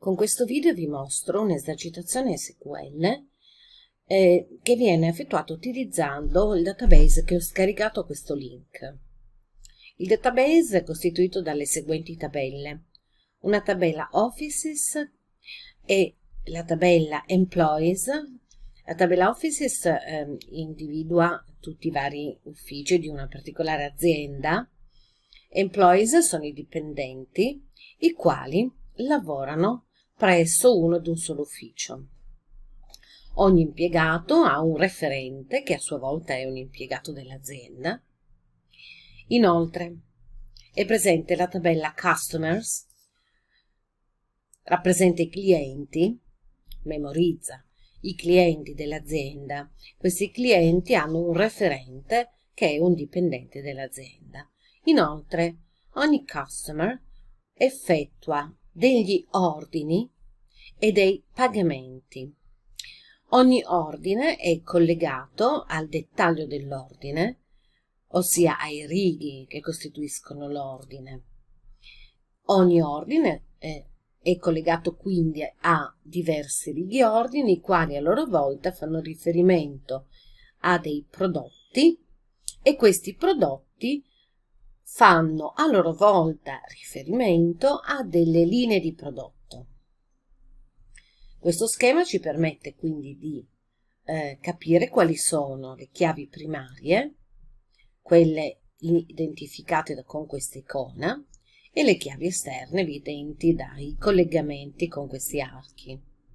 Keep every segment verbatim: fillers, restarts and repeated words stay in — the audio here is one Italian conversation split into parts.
Con questo video vi mostro un'esercitazione S Q L eh, che viene effettuata utilizzando il database che ho scaricato a questo link. Il database è costituito dalle seguenti tabelle: una tabella Offices e la tabella Employees. La tabella Offices eh, individua tutti i vari uffici di una particolare azienda. Employees sono i dipendenti, i quali lavorano presso uno ed un solo ufficio. Ogni impiegato ha un referente che a sua volta è un impiegato dell'azienda. Inoltre è presente la tabella Customers, rappresenta i clienti, memorizza i clienti dell'azienda. Questi clienti hanno un referente che è un dipendente dell'azienda. Inoltre ogni customer effettua degli ordini e dei pagamenti. Ogni ordine è collegato al dettaglio dell'ordine, ossia ai righi che costituiscono l'ordine. Ogni ordine è, è collegato quindi a diversi righi ordini, i quali a loro volta fanno riferimento a dei prodotti e questi prodotti fanno a loro volta riferimento a delle linee di prodotto. Questo schema ci permette quindi di eh, capire quali sono le chiavi primarie, quelle identificate con questa icona, e le chiavi esterne evidenti dai collegamenti con questi archi.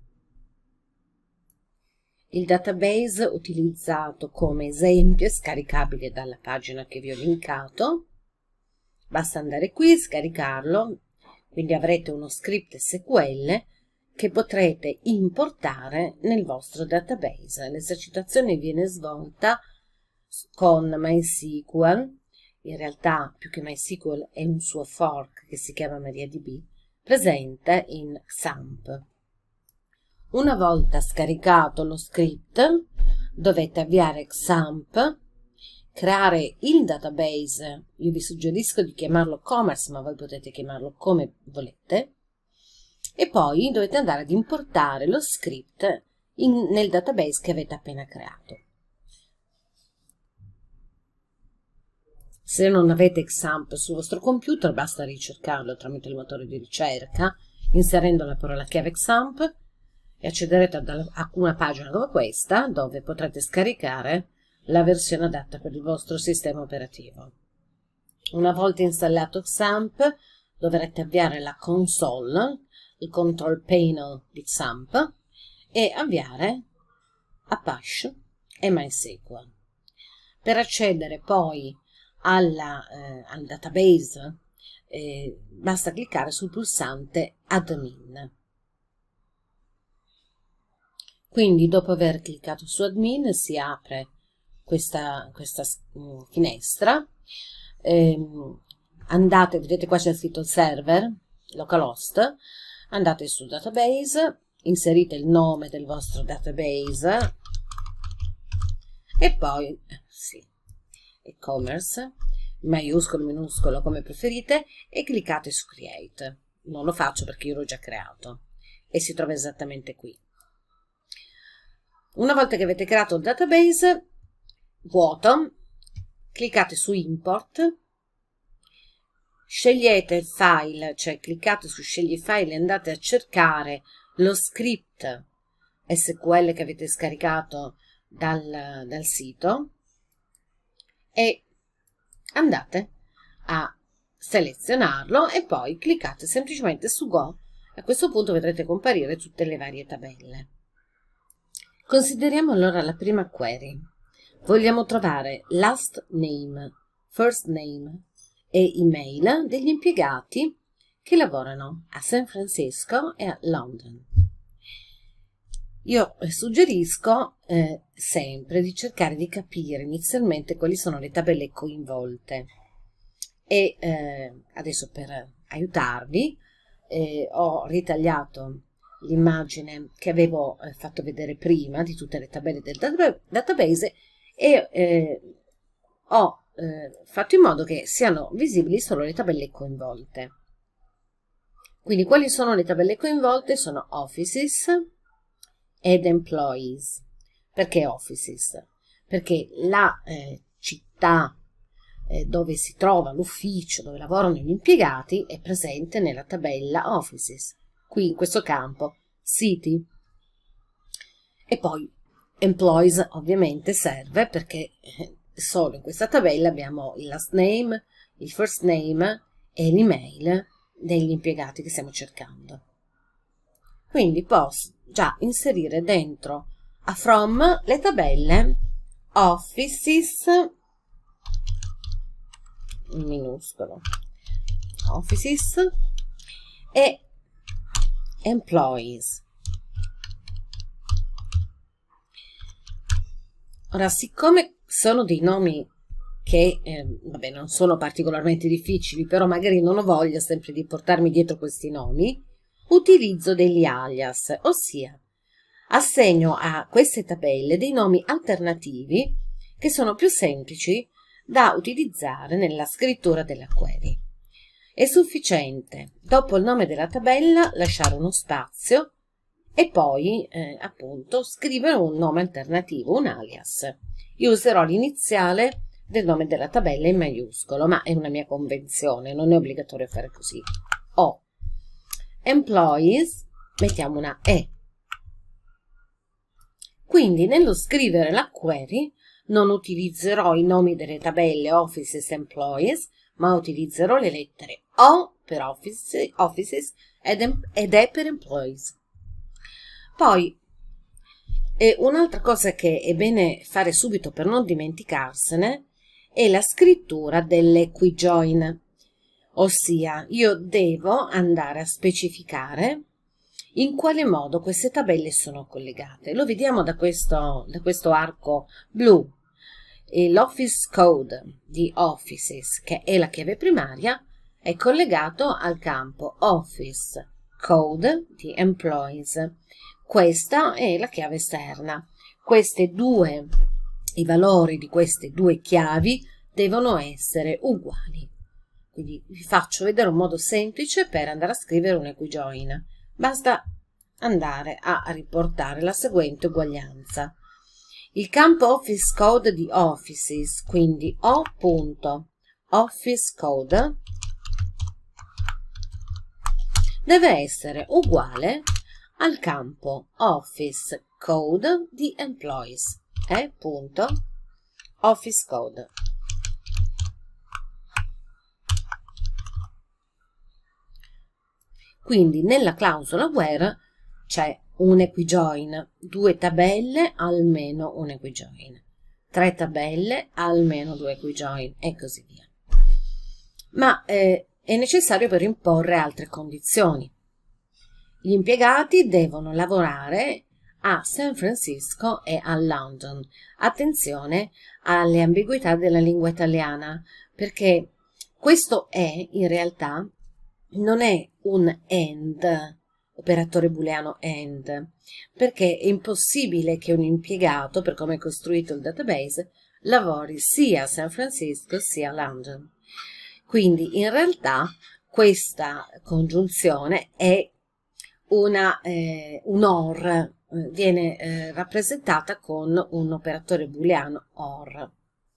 Il database utilizzato come esempio è scaricabile dalla pagina che vi ho linkato. Basta andare qui e scaricarlo, quindi avrete uno script S Q L che potrete importare nel vostro database. L'esercitazione viene svolta con MySQL, in realtà più che MySQL è un suo fork che si chiama MariaDB, presente in XAMPP. Una volta scaricato lo script dovete avviare XAMPP, creare il database. Io vi suggerisco di chiamarlo Commerce, ma voi potete chiamarlo come volete, e poi dovete andare ad importare lo script in, nel database che avete appena creato. Se non avete XAMPP sul vostro computer, basta ricercarlo tramite il motore di ricerca, inserendo la parola chiave XAMPP, e accederete a una pagina come questa, dove potrete scaricare la versione adatta per il vostro sistema operativo. Una volta installato XAMPP, dovrete avviare la console, il control panel di XAMPP, e avviare Apache e MySQL. Per accedere poi alla, eh, al database eh, basta cliccare sul pulsante Admin. Quindi dopo aver cliccato su Admin si apre questa, questa uh, finestra. Eh, andate, vedete qua c'è scritto server, localhost, andate su database, inserite il nome del vostro database e poi sì, e-commerce, maiuscolo, minuscolo, come preferite, e cliccate su create. Non lo faccio perché io l'ho già creato e si trova esattamente qui. Una volta che avete creato il database vuoto, cliccate su import, scegliete il file, cioè cliccate su scegli file e andate a cercare lo script S Q L che avete scaricato dal, dal sito e andate a selezionarlo e poi cliccate semplicemente su Go. A questo punto vedrete comparire tutte le varie tabelle. Consideriamo allora la prima query. Vogliamo trovare last name, first name e email degli impiegati che lavorano a San Francisco e a London. Io suggerisco eh, sempre di cercare di capire inizialmente quali sono le tabelle coinvolte e eh, adesso per aiutarvi eh, ho ritagliato l'immagine che avevo eh, fatto vedere prima di tutte le tabelle del database e eh, ho eh, fatto in modo che siano visibili solo le tabelle coinvolte. Quindi quali sono le tabelle coinvolte? Sono offices ed employees. Perché offices? Perché la eh, città eh, dove si trova l'ufficio, dove lavorano gli impiegati, è presente nella tabella offices. Qui in questo campo city. E poi employees ovviamente serve perché solo in questa tabella abbiamo il last name, il first name e l'email degli impiegati che stiamo cercando. Quindi posso già inserire dentro a from le tabelle offices in minuscolo, offices e employees. Ora, siccome sono dei nomi che, eh, vabbè, non sono particolarmente difficili, però magari non ho voglia sempre di portarmi dietro questi nomi, utilizzo degli alias, ossia assegno a queste tabelle dei nomi alternativi che sono più semplici da utilizzare nella scrittura della query. È sufficiente, dopo il nome della tabella, lasciare uno spazio e poi, eh, appunto, scrivere un nome alternativo, un alias. Io userò l'iniziale del nome della tabella in maiuscolo, ma è una mia convenzione, non è obbligatorio fare così. O employees, mettiamo una E. Quindi nello scrivere la query non utilizzerò i nomi delle tabelle offices employees, ma utilizzerò le lettere O per office, offices ed, ed E per employees. Poi eh, un'altra cosa che è bene fare subito per non dimenticarsene è la scrittura dell'equijoin, ossia io devo andare a specificare in quale modo queste tabelle sono collegate. Lo vediamo da questo, da questo arco blu. L'office code di offices, che è la chiave primaria, è collegato al campo office code di employees. Questa è la chiave esterna. Queste due, i valori di queste due chiavi devono essere uguali. Quindi vi faccio vedere un modo semplice per andare a scrivere un equijoin. Basta andare a riportare la seguente uguaglianza. Il campo office code di offices, quindi o.office code, deve essere uguale al campo office code di employees, e.office code. Quindi nella clausola where c'è un equijoin, due tabelle almeno un equijoin, tre tabelle almeno due equijoin e così via. Ma eh, è necessario per imporre altre condizioni. Gli impiegati devono lavorare a San Francisco e a London. Attenzione alle ambiguità della lingua italiana, perché questo è in realtà non è un AND, operatore booleano AND, perché è impossibile che un impiegato, per come è costruito il database, lavori sia a San Francisco sia a London. Quindi in realtà questa congiunzione è una, eh, un OR, eh, viene eh, rappresentata con un operatore booleano OR.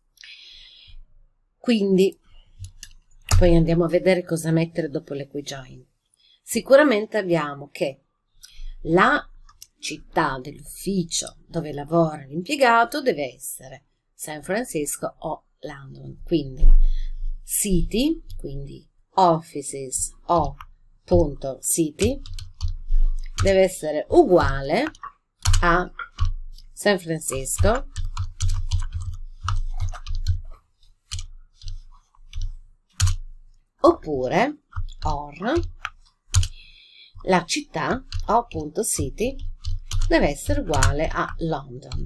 Quindi poi andiamo a vedere cosa mettere dopo l'equijoin. Sicuramente abbiamo che la città dell'ufficio dove lavora l'impiegato deve essere San Francisco o London. Quindi city, quindi offices o.city deve essere uguale a San Francisco oppure or la città o.city deve essere uguale a London.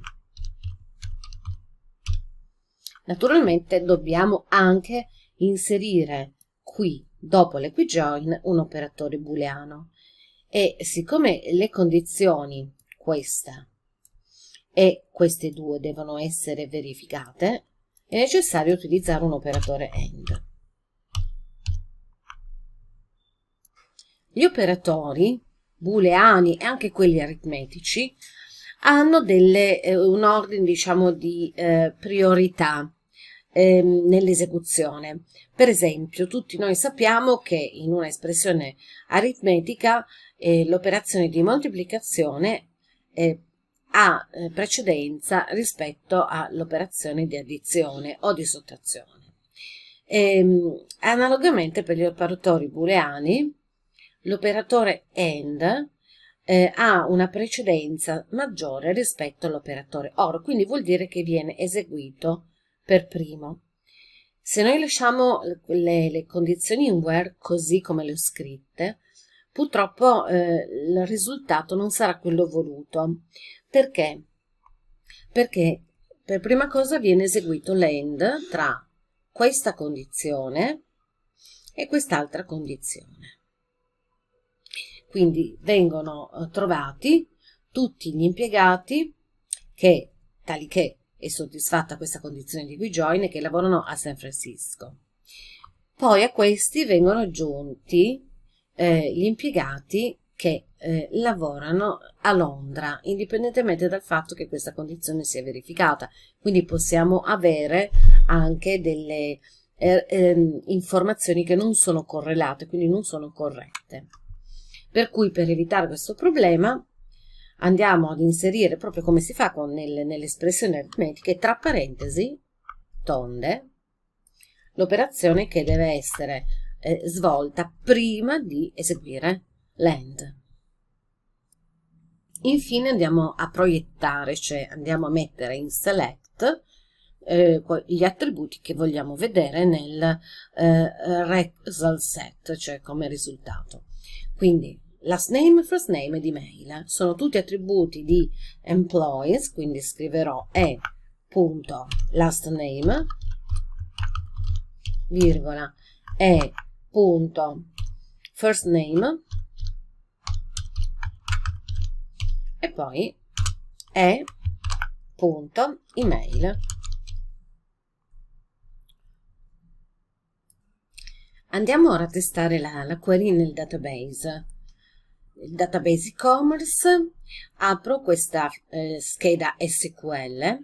Naturalmente dobbiamo anche inserire qui dopo l'equijoin un operatore booleano e siccome le condizioni questa e queste due devono essere verificate è necessario utilizzare un operatore AND. Gli operatori booleani e anche quelli aritmetici hanno delle, eh, un ordine, diciamo, di eh, priorità ehm, nell'esecuzione. Per esempio, tutti noi sappiamo che in una espressione aritmetica eh, l'operazione di moltiplicazione eh, ha eh, precedenza rispetto all'operazione di addizione o di sottrazione. Ehm, analogamente per gli operatori booleani, l'operatore AND eh, ha una precedenza maggiore rispetto all'operatore OR, quindi vuol dire che viene eseguito per primo. Se noi lasciamo le, le condizioni in where così come le ho scritte, purtroppo eh, il risultato non sarà quello voluto. Perché? Perché per prima cosa viene eseguito l'AND tra questa condizione e quest'altra condizione. Quindi vengono trovati tutti gli impiegati che, tali che è soddisfatta questa condizione di join e che lavorano a San Francisco. Poi a questi vengono aggiunti eh, gli impiegati che eh, lavorano a Londra, indipendentemente dal fatto che questa condizione sia verificata. Quindi possiamo avere anche delle eh, eh, informazioni che non sono correlate, quindi non sono corrette. Per cui, per evitare questo problema, andiamo ad inserire, proprio come si fa con nel, nelle espressioni aritmetiche, tra parentesi tonde, l'operazione che deve essere eh, svolta prima di eseguire l'AND. Infine andiamo a proiettare, cioè andiamo a mettere in select eh, gli attributi che vogliamo vedere nel eh, result set, cioè come risultato. Quindi last name, first name ed email sono tutti attributi di employees, quindi scriverò e.lastname, virgola, e.firstname e poi e.email. Andiamo ora a testare la, la query nel database. Il database e-commerce, apro questa eh, scheda S Q L,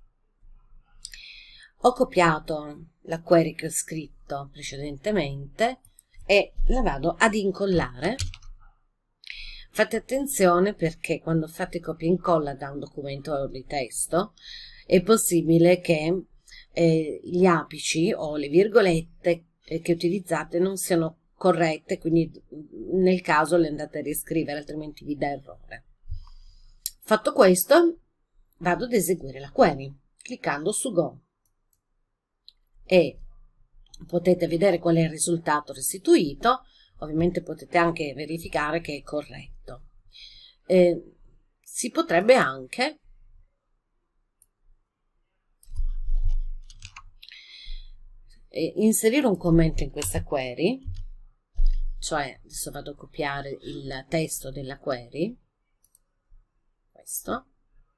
ho copiato la query che ho scritto precedentemente e la vado ad incollare. Fate attenzione perché quando fate copia e incolla da un documento di testo è possibile che eh, gli apici o le virgolette eh, che utilizzate non siano corrette, quindi nel caso le andate a riscrivere, altrimenti vi dà errore. Fatto questo, vado ad eseguire la query cliccando su Go e potete vedere qual è il risultato restituito. Ovviamente potete anche verificare che è corretto. Eh, si potrebbe anche eh, inserire un commento in questa query, cioè adesso vado a copiare il testo della query, questo.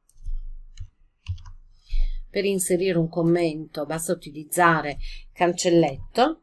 Per inserire un commento basta utilizzare cancelletto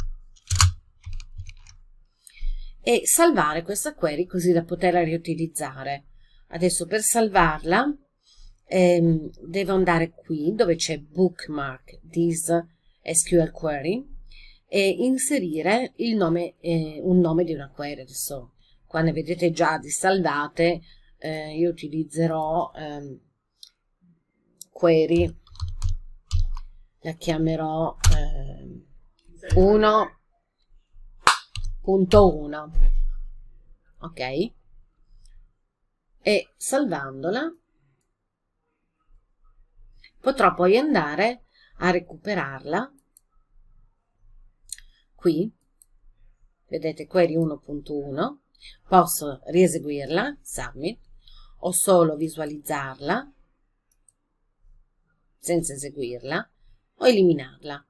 e salvare questa query così da poterla riutilizzare. Adesso per salvarla ehm, devo andare qui dove c'è bookmark this S Q L query e inserire il nome, eh, un nome di una query. Adesso qua ne vedete già di salvate, eh, io utilizzerò ehm, query, la chiamerò eh, uno punto uno, ok? E salvandola potrò poi andare a recuperarla qui, vedete query uno punto uno, posso rieseguirla, submit, o solo visualizzarla senza eseguirla o eliminarla.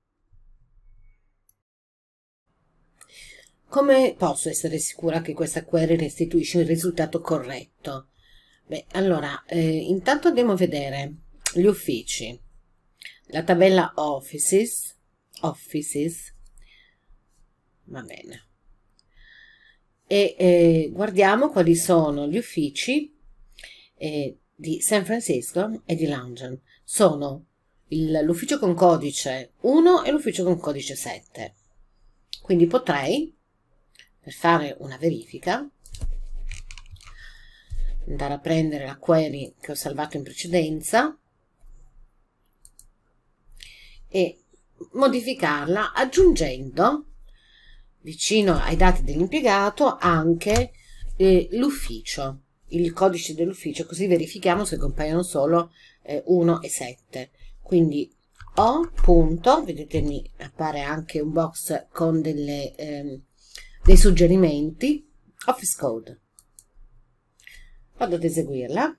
Come posso essere sicura che questa query restituisce il risultato corretto? Beh, allora, eh, intanto andiamo a vedere gli uffici, la tabella Offices, Offices, va bene, e eh, guardiamo quali sono gli uffici eh, di San Francisco e di London. Sono l'ufficio con codice uno e l'ufficio con codice sette. Quindi potrei, per fare una verifica, andare a prendere la query che ho salvato in precedenza e modificarla aggiungendo vicino ai dati dell'impiegato anche eh, l'ufficio, il codice dell'ufficio, così verifichiamo se compaiono solo eh, uno e sette. Quindi o punto, vedete mi appare anche un box con delle, eh, dei suggerimenti, Office Code. Vado ad eseguirla.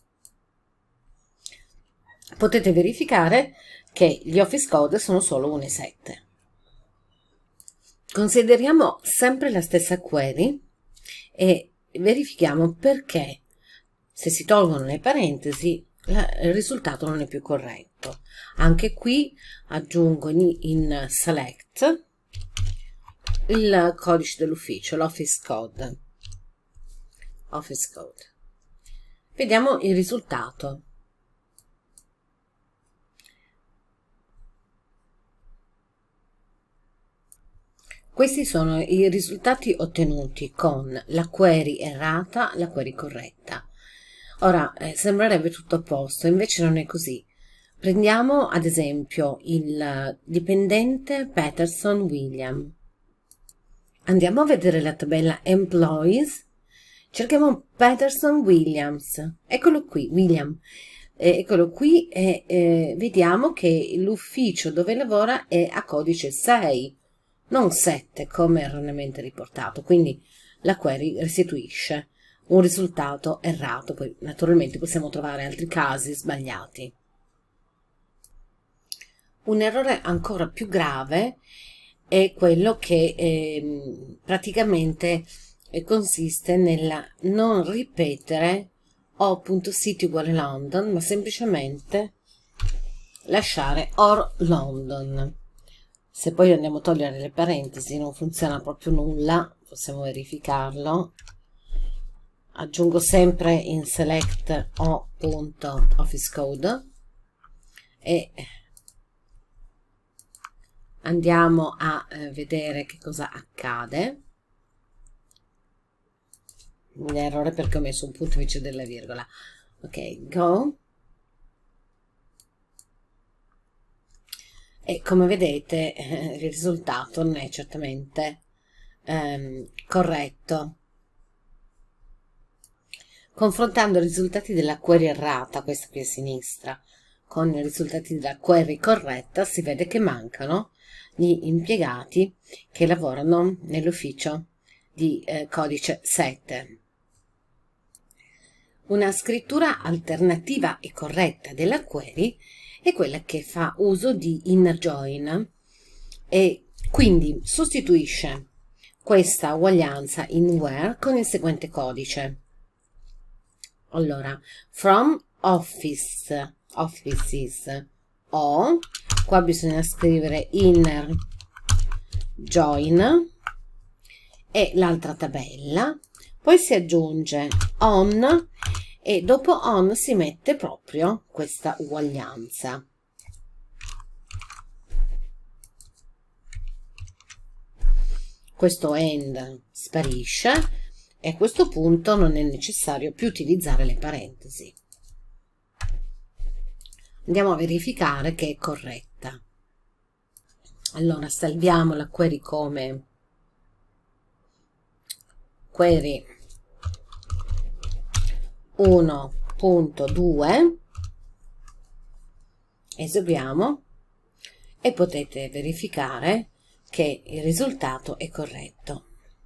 Potete verificare che gli Office Code sono solo uno e sette. Consideriamo sempre la stessa query e verifichiamo perché se si tolgono le parentesi la, il risultato non è più corretto. Anche qui aggiungo in, in select il codice dell'ufficio, l'Office Code. Office Code. Vediamo il risultato. Questi sono i risultati ottenuti con la query errata, la query corretta. Ora, eh, sembrerebbe tutto a posto, invece non è così. Prendiamo ad esempio il dipendente Patterson William. Andiamo a vedere la tabella Employees, cerchiamo Patterson Williams, eccolo qui, William. Eh, eccolo qui e eh, vediamo che l'ufficio dove lavora è a codice sei. Non sette come erroneamente riportato, quindi la query restituisce un risultato errato. Poi naturalmente possiamo trovare altri casi sbagliati. Un errore ancora più grave è quello che eh, praticamente eh, consiste nel non ripetere o.city uguale London, ma semplicemente lasciare or London. Se poi andiamo a togliere le parentesi non funziona proprio nulla, possiamo verificarlo. Aggiungo sempre in select o.officecode e andiamo a eh, vedere che cosa accade. Un errore perché ho messo un punto invece della virgola. Ok, go. E come vedete eh, il risultato non è certamente ehm, corretto. Confrontando i risultati della query errata, questa qui a sinistra, con i risultati della query corretta, si vede che mancano gli impiegati che lavorano nell'ufficio di eh, codice sette. Una scrittura alternativa e corretta della query è quella che fa uso di inner join e quindi sostituisce questa uguaglianza in where con il seguente codice. Allora, from office, offices o, qua bisogna scrivere inner join e l'altra tabella, poi si aggiunge on e dopo on si mette proprio questa uguaglianza. Questo end sparisce e a questo punto non è necessario più utilizzare le parentesi. Andiamo a verificare che è corretta. Allora salviamo la query come query uno punto due, eseguiamo e potete verificare che il risultato è corretto.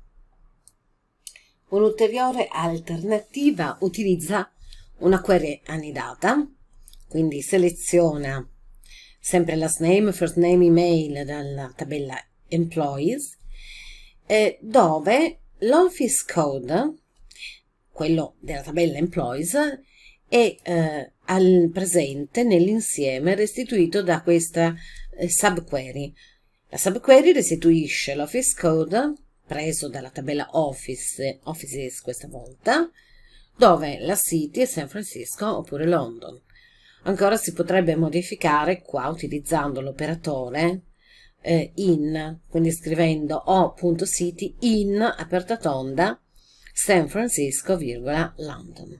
Un'ulteriore alternativa utilizza una query annidata, quindi seleziona sempre last name, first name, email dalla tabella employees, eh, dove l'office code, quello della tabella employees, è eh, al presente nell'insieme restituito da questa eh, subquery. La subquery restituisce l'office code preso dalla tabella Office, Offices questa volta, dove la city è San Francisco oppure London. Ancora si potrebbe modificare qua utilizzando l'operatore eh, in, quindi scrivendo o.city in aperta tonda San Francisco, virgola, London.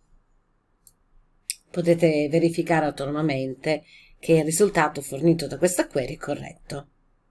Potete verificare autonomamente che il risultato fornito da questa query è corretto.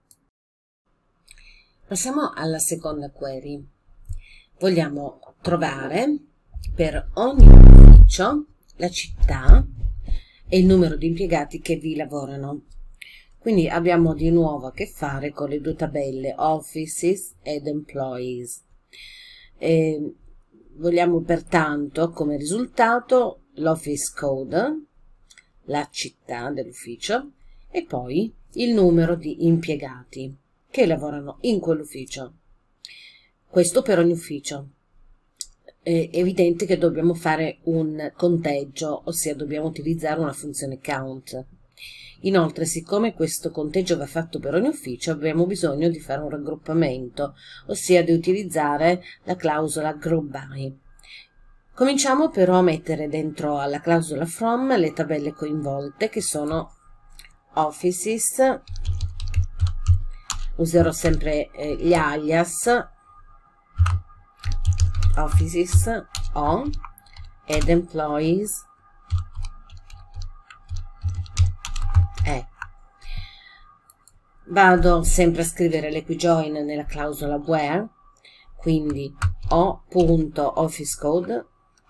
Passiamo alla seconda query. Vogliamo trovare per ogni ufficio la città e il numero di impiegati che vi lavorano. Quindi abbiamo di nuovo a che fare con le due tabelle Offices ed Employees. E vogliamo pertanto come risultato l'Office Code, la città dell'ufficio, e poi il numero di impiegati che lavorano in quell'ufficio. Questo per ogni ufficio. È evidente che dobbiamo fare un conteggio, ossia dobbiamo utilizzare una funzione count. Inoltre, siccome questo conteggio va fatto per ogni ufficio, abbiamo bisogno di fare un raggruppamento, ossia di utilizzare la clausola group by. Cominciamo però a mettere dentro alla clausola from le tabelle coinvolte, che sono Offices, userò sempre eh, gli alias, Offices O, ed Employees E. Vado sempre a scrivere l'equijoin nella clausola where, quindi o.officecode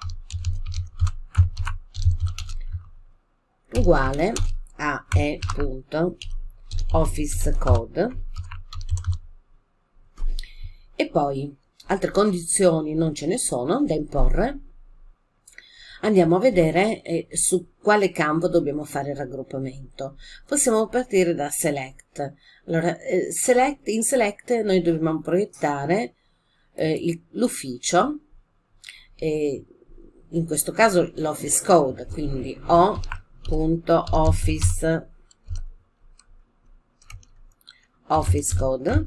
uguale a e.officecode, e poi altre condizioni non ce ne sono da imporre. Andiamo a vedere eh, su quale campo dobbiamo fare il raggruppamento. Possiamo partire da select. Allora, eh, select, in select noi dobbiamo proiettare eh, l'ufficio, eh, in questo caso l'office code, quindi o.office office code,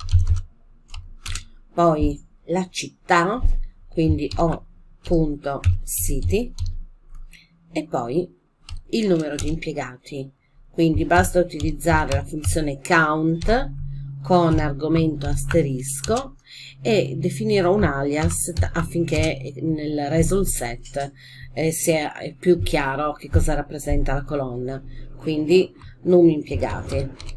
poi la città, quindi o.city, e poi il numero di impiegati, quindi basta utilizzare la funzione count con argomento asterisco e definire un alias affinché nel result set eh, sia più chiaro che cosa rappresenta la colonna, quindi num impiegati.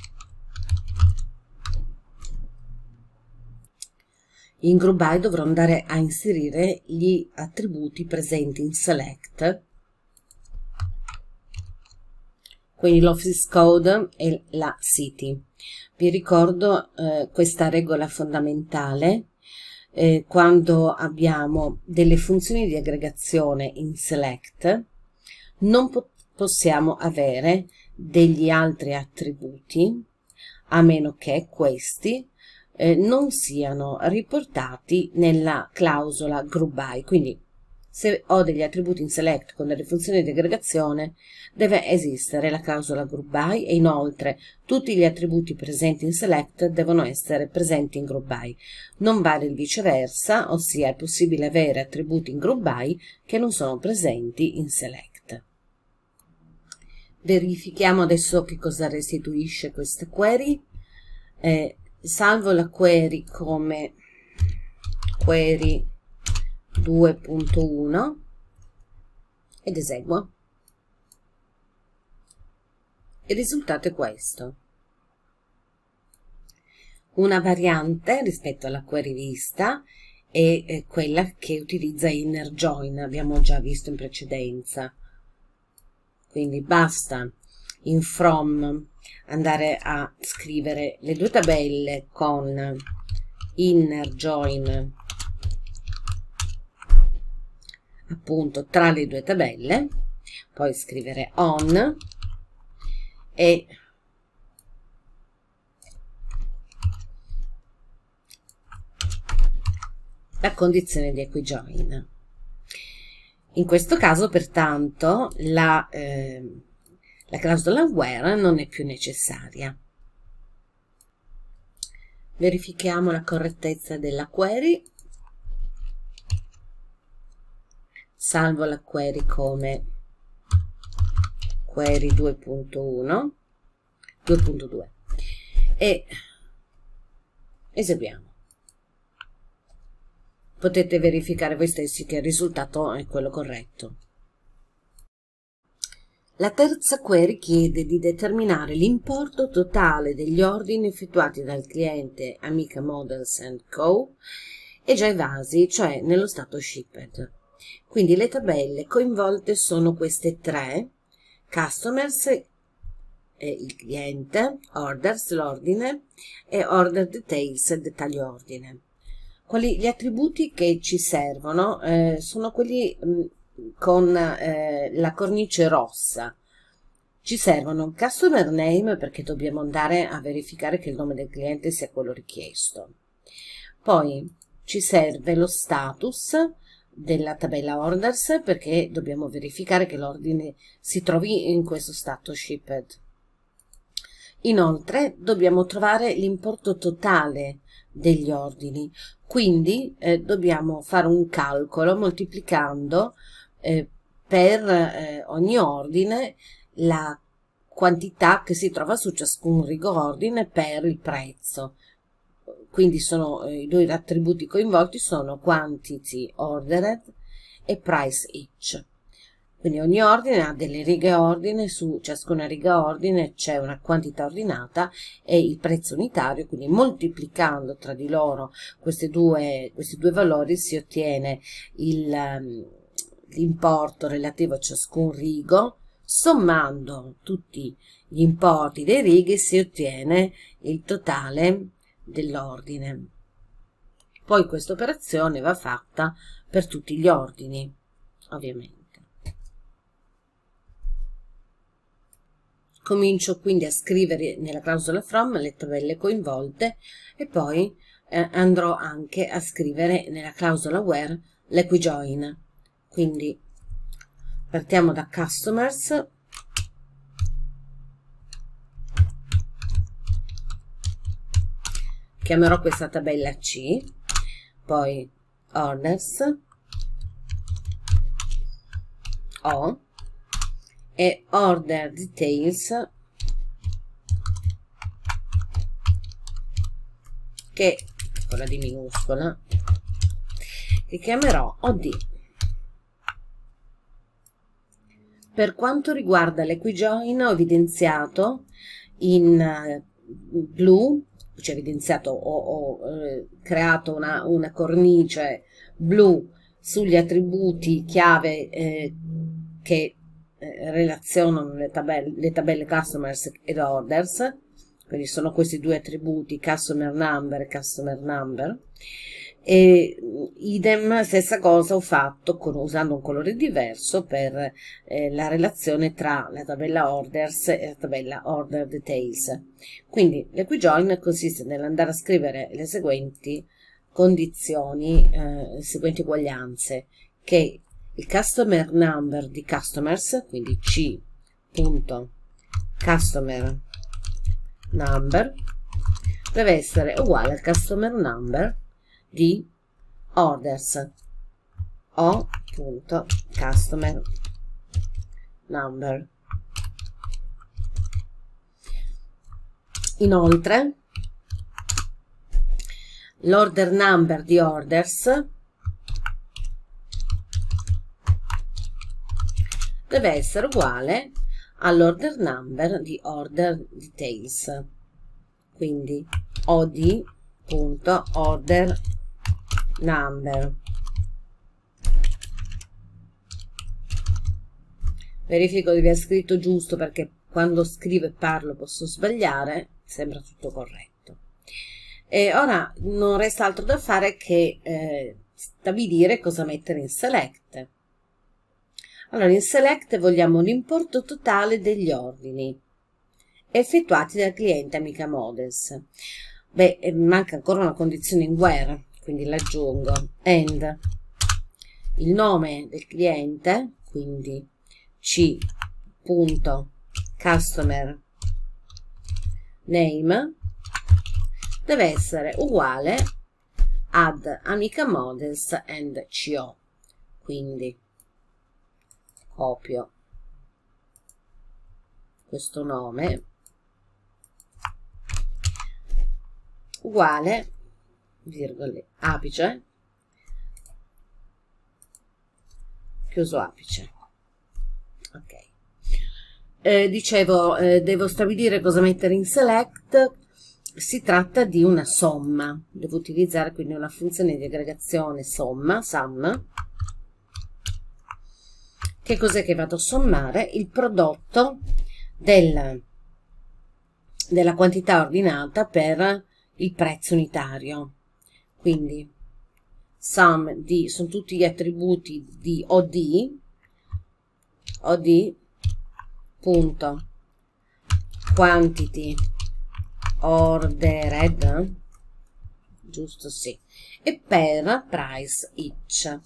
In group by dovrò andare a inserire gli attributi presenti in select, quindi l'office code e la city. Vi ricordo eh, questa regola fondamentale: eh, quando abbiamo delle funzioni di aggregazione in select non po possiamo avere degli altri attributi a meno che questi Eh, non siano riportati nella clausola group by. Quindi se ho degli attributi in select con delle funzioni di aggregazione deve esistere la clausola group by, e inoltre tutti gli attributi presenti in select devono essere presenti in group by. Non vale il viceversa, ossia è possibile avere attributi in group by che non sono presenti in select. Verifichiamo adesso che cosa restituisce questa query. Eh, salvo la query come query due punto uno ed eseguo. Il risultato è questo: una variante rispetto alla query vista è, è quella che utilizza inner join, abbiamo già visto in precedenza. Quindi basta in from andare a scrivere le due tabelle con inner join appunto tra le due tabelle, poi scrivere on e la condizione di equijoin. In questo caso pertanto la eh, La clausola where non è più necessaria. verifichiamo la correttezza della query, salvo la query come query due punto uno, due punto due e eseguiamo. Potete verificare voi stessi che il risultato è quello corretto. La terza query chiede di determinare l'importo totale degli ordini effettuati dal cliente Amica Models and Co e già evasi, cioè nello stato shipped. Quindi le tabelle coinvolte sono queste tre: customers, eh, il cliente, orders, l'ordine, e order details, dettaglio ordine. Quali, gli attributi che ci servono eh, sono quelli mh, con eh, la cornice rossa. Ci servono il customer name, perché dobbiamo andare a verificare che il nome del cliente sia quello richiesto. Poi ci serve lo status della tabella orders, perché dobbiamo verificare che l'ordine si trovi in questo stato shipped. Inoltre dobbiamo trovare l'importo totale degli ordini, quindi eh, dobbiamo fare un calcolo moltiplicando eh, per eh, ogni ordine la quantità che si trova su ciascun rigo ordine per il prezzo. Quindi sono eh, i due attributi coinvolti sono quantity ordered e price each. Quindi ogni ordine ha delle righe ordine, su ciascuna riga ordine c'è una quantità ordinata e il prezzo unitario, quindi moltiplicando tra di loro questi due, questi due valori si ottiene l'importo relativo a ciascun rigo, sommando tutti gli importi dei righi si ottiene il totale dell'ordine. Poi questa operazione va fatta per tutti gli ordini, ovviamente. Comincio quindi a scrivere nella clausola from le tabelle coinvolte e poi eh, andrò anche a scrivere nella clausola where l'equijoin. Quindi partiamo da customers, chiamerò questa tabella C, poi orders, O, e order details, che quella di minuscola, che chiamerò O D. Per quanto riguarda l'equijoin ho evidenziato in blu, cioè evidenziato, ho, ho eh, creato una, una cornice blu sugli attributi chiave eh, che eh, relazionano le tabelle, le tabelle customers ed orders, quindi sono questi due attributi, customer number e customer number, e idem, stessa cosa ho fatto con, usando un colore diverso per eh, la relazione tra la tabella orders e la tabella order details. Quindi l'equijoin consiste nell'andare a scrivere le seguenti condizioni, eh, le seguenti uguaglianze, che il customer number di customers, quindi c.customer number, deve essere uguale al customer number di orders, o.customer number. Inoltre l'order number di orders deve essere uguale all'order number di order details, quindi od.order number. Verifico di aver scritto giusto, perché quando scrivo e parlo posso sbagliare. Sembra tutto corretto. E ora non resta altro da fare che eh, stabilire cosa mettere in select. Allora, in select vogliamo l'importo totale degli ordini effettuati dal cliente Amica Models. Beh, manca ancora una condizione in where, quindi l'aggiungo, and il nome del cliente, quindi c.customer name, deve essere uguale ad Amica Models and C O. Quindi copio questo nome uguale, virgole, apice, chiuso apice. Ok. Eh, dicevo, eh, devo stabilire cosa mettere in select. Si tratta di una somma, devo utilizzare quindi una funzione di aggregazione somma, sum. Che cos'è che vado a sommare? Il prodotto del, della quantità ordinata per il prezzo unitario. Quindi sum di, sono tutti gli attributi di O D, O D punto quantity ordered, giusto? Sì. E per price each.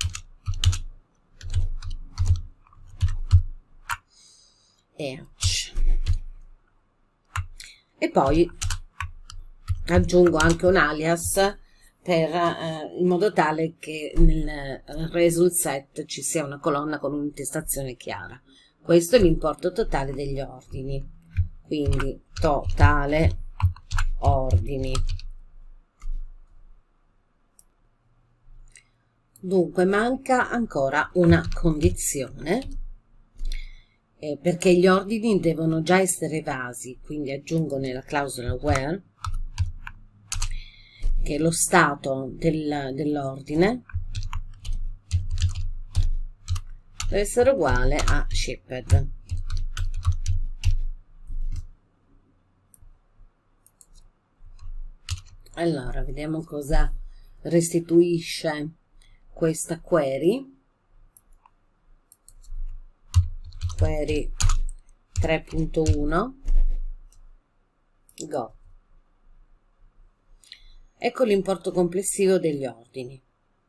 Each. E poi aggiungo anche un alias per, eh, in modo tale che nel result set ci sia una colonna con un'intestazione chiara. Questo è l'importo totale degli ordini, quindi totale ordini. Dunque manca ancora una condizione, eh, perché gli ordini devono già essere evasi, quindi aggiungo nella clausola where che lo stato del, dell'ordine deve essere uguale a shipped. Allora, vediamo cosa restituisce questa query. Query tre punto uno. Go. Ecco l'importo complessivo degli ordini.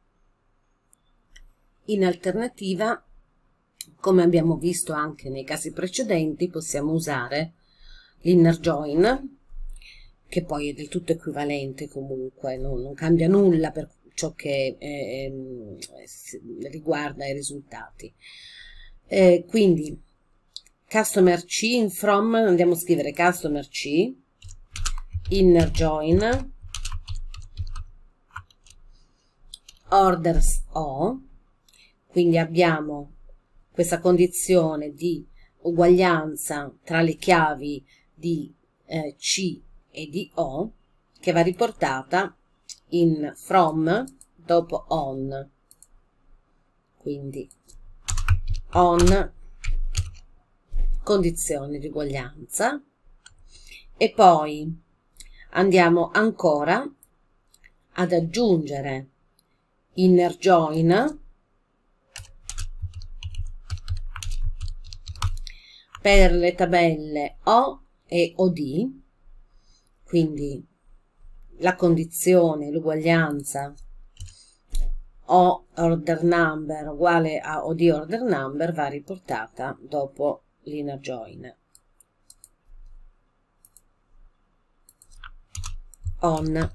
In alternativa, come abbiamo visto anche nei casi precedenti, possiamo usare l'inner join, che poi è del tutto equivalente comunque, non, non cambia nulla per ciò che eh, riguarda i risultati. Eh, quindi customer C in from, andiamo a scrivere customer C, inner join, orders O, quindi abbiamo questa condizione di uguaglianza tra le chiavi di eh, C e di O che va riportata in from dopo on, quindi on condizione di uguaglianza, e poi andiamo ancora ad aggiungere inner join per le tabelle O e O D, quindi la condizione, l'uguaglianza O order number uguale a O D order number va riportata dopo l'inner join. On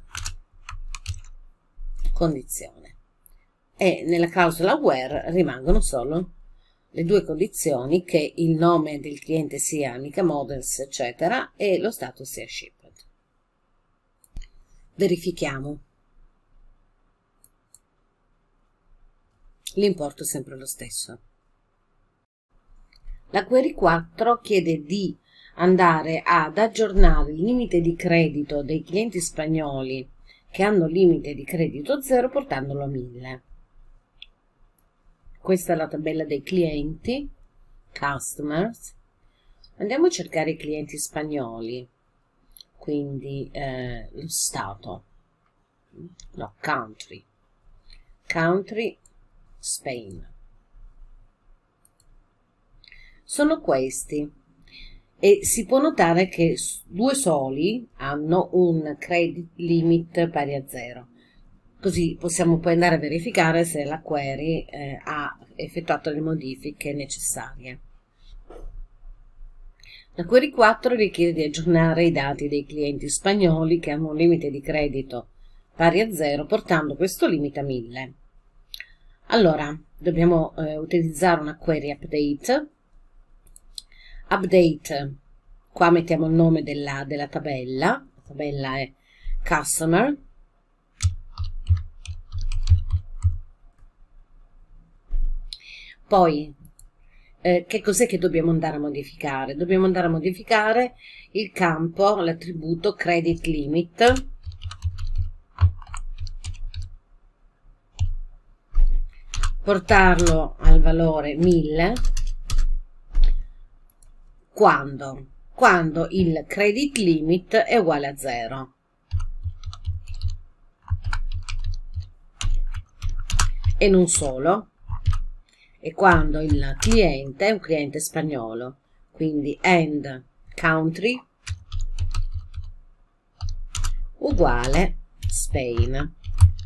condizione. E nella clausola where rimangono solo le due condizioni, che il nome del cliente sia Amica Models eccetera e lo stato sia shipped. Verifichiamo. L'importo è sempre lo stesso. La query quattro chiede di andare ad aggiornare il limite di credito dei clienti spagnoli che hanno limite di credito zero portandolo a mille. Questa è la tabella dei clienti, customers. Andiamo a cercare i clienti spagnoli, quindi eh, lo stato, no, country, country, Spain. Sono questi, e si può notare che due soli hanno un credit limit pari a zero. Così possiamo poi andare a verificare se la query eh, ha effettuato le modifiche necessarie. La query quattro richiede di aggiornare i dati dei clienti spagnoli che hanno un limite di credito pari a zero, portando questo limite a mille. Allora, dobbiamo eh, utilizzare una query update. Update, qua mettiamo il nome della, della tabella, la tabella è customer. Poi, eh, che cos'è che dobbiamo andare a modificare? Dobbiamo andare a modificare il campo, l'attributo credit limit, portarlo al valore mille quando? Quando il credit limit è uguale a zero. E non solo, e quando il cliente è un cliente spagnolo, quindi end country uguale Spain.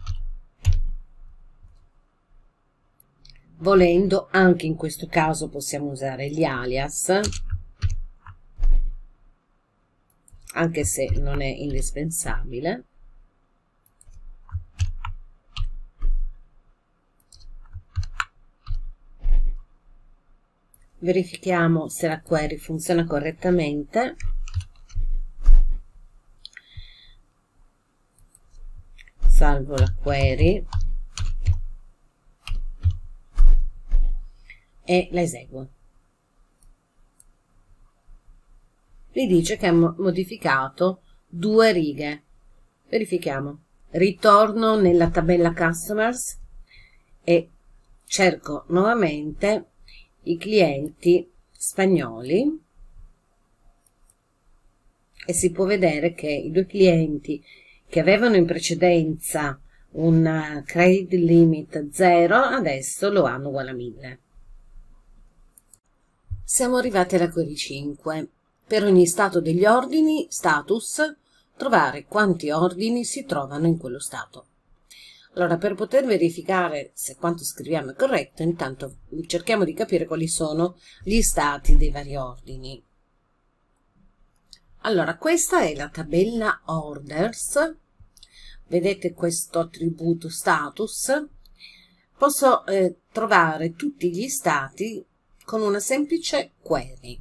Volendo, anche in questo caso possiamo usare gli alias, anche se non è indispensabile. Verifichiamo se la query funziona correttamente. Salvo la query e la eseguo. Mi dice che ha modificato due righe. Verifichiamo. Ritorno nella tabella Customers e cerco nuovamente i clienti spagnoli e si può vedere che i due clienti che avevano in precedenza un credit limit zero adesso lo hanno uguale a mille. Siamo arrivati alla query cinque. Per ogni stato degli ordini, status, trovare quanti ordini si trovano in quello stato. Allora, per poter verificare se quanto scriviamo è corretto, intanto cerchiamo di capire quali sono gli stati dei vari ordini. Allora, questa è la tabella orders. Vedete questo attributo status? Posso eh, trovare tutti gli stati con una semplice query.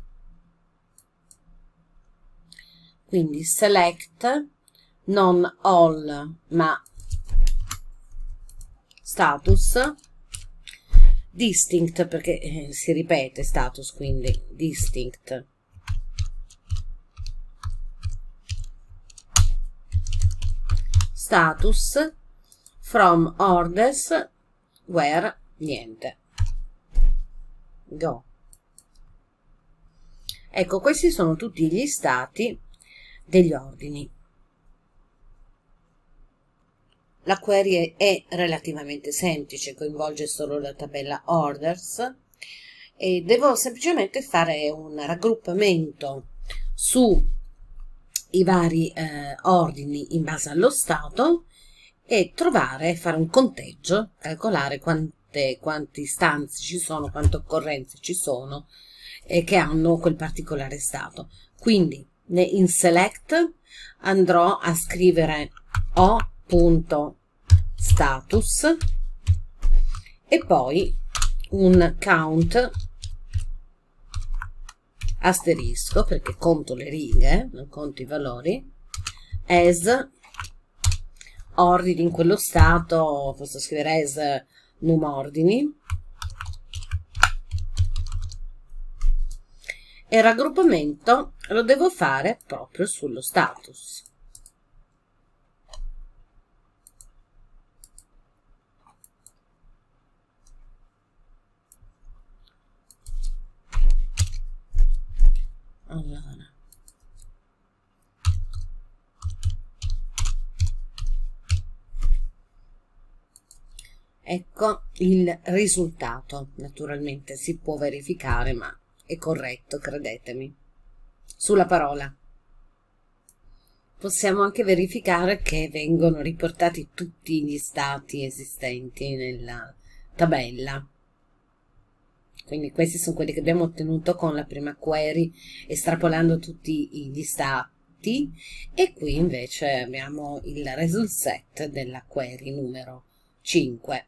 Quindi select non all ma status, distinct perché eh, si ripete status, quindi distinct, status from orders where niente. Go. Ecco, questi sono tutti gli stati degli ordini. La query è relativamente semplice, coinvolge solo la tabella orders e devo semplicemente fare un raggruppamento su i vari eh, ordini in base allo stato e trovare, fare un conteggio, calcolare quante, quante istanze ci sono, quante occorrenze ci sono eh, che hanno quel particolare stato. Quindi in select andrò a scrivere o.status e poi un count asterisco perché conto le righe, non conto i valori, as ordini in quello stato, posso scrivere as num ordini, e il raggruppamento lo devo fare proprio sullo status. Allora, ecco il risultato. Naturalmente si può verificare, ma è corretto, credetemi, sulla parola. Possiamo anche verificare che vengono riportati tutti gli stati esistenti nella tabella. Quindi questi sono quelli che abbiamo ottenuto con la prima query, estrapolando tutti gli stati, e qui invece abbiamo il result set della query numero cinque.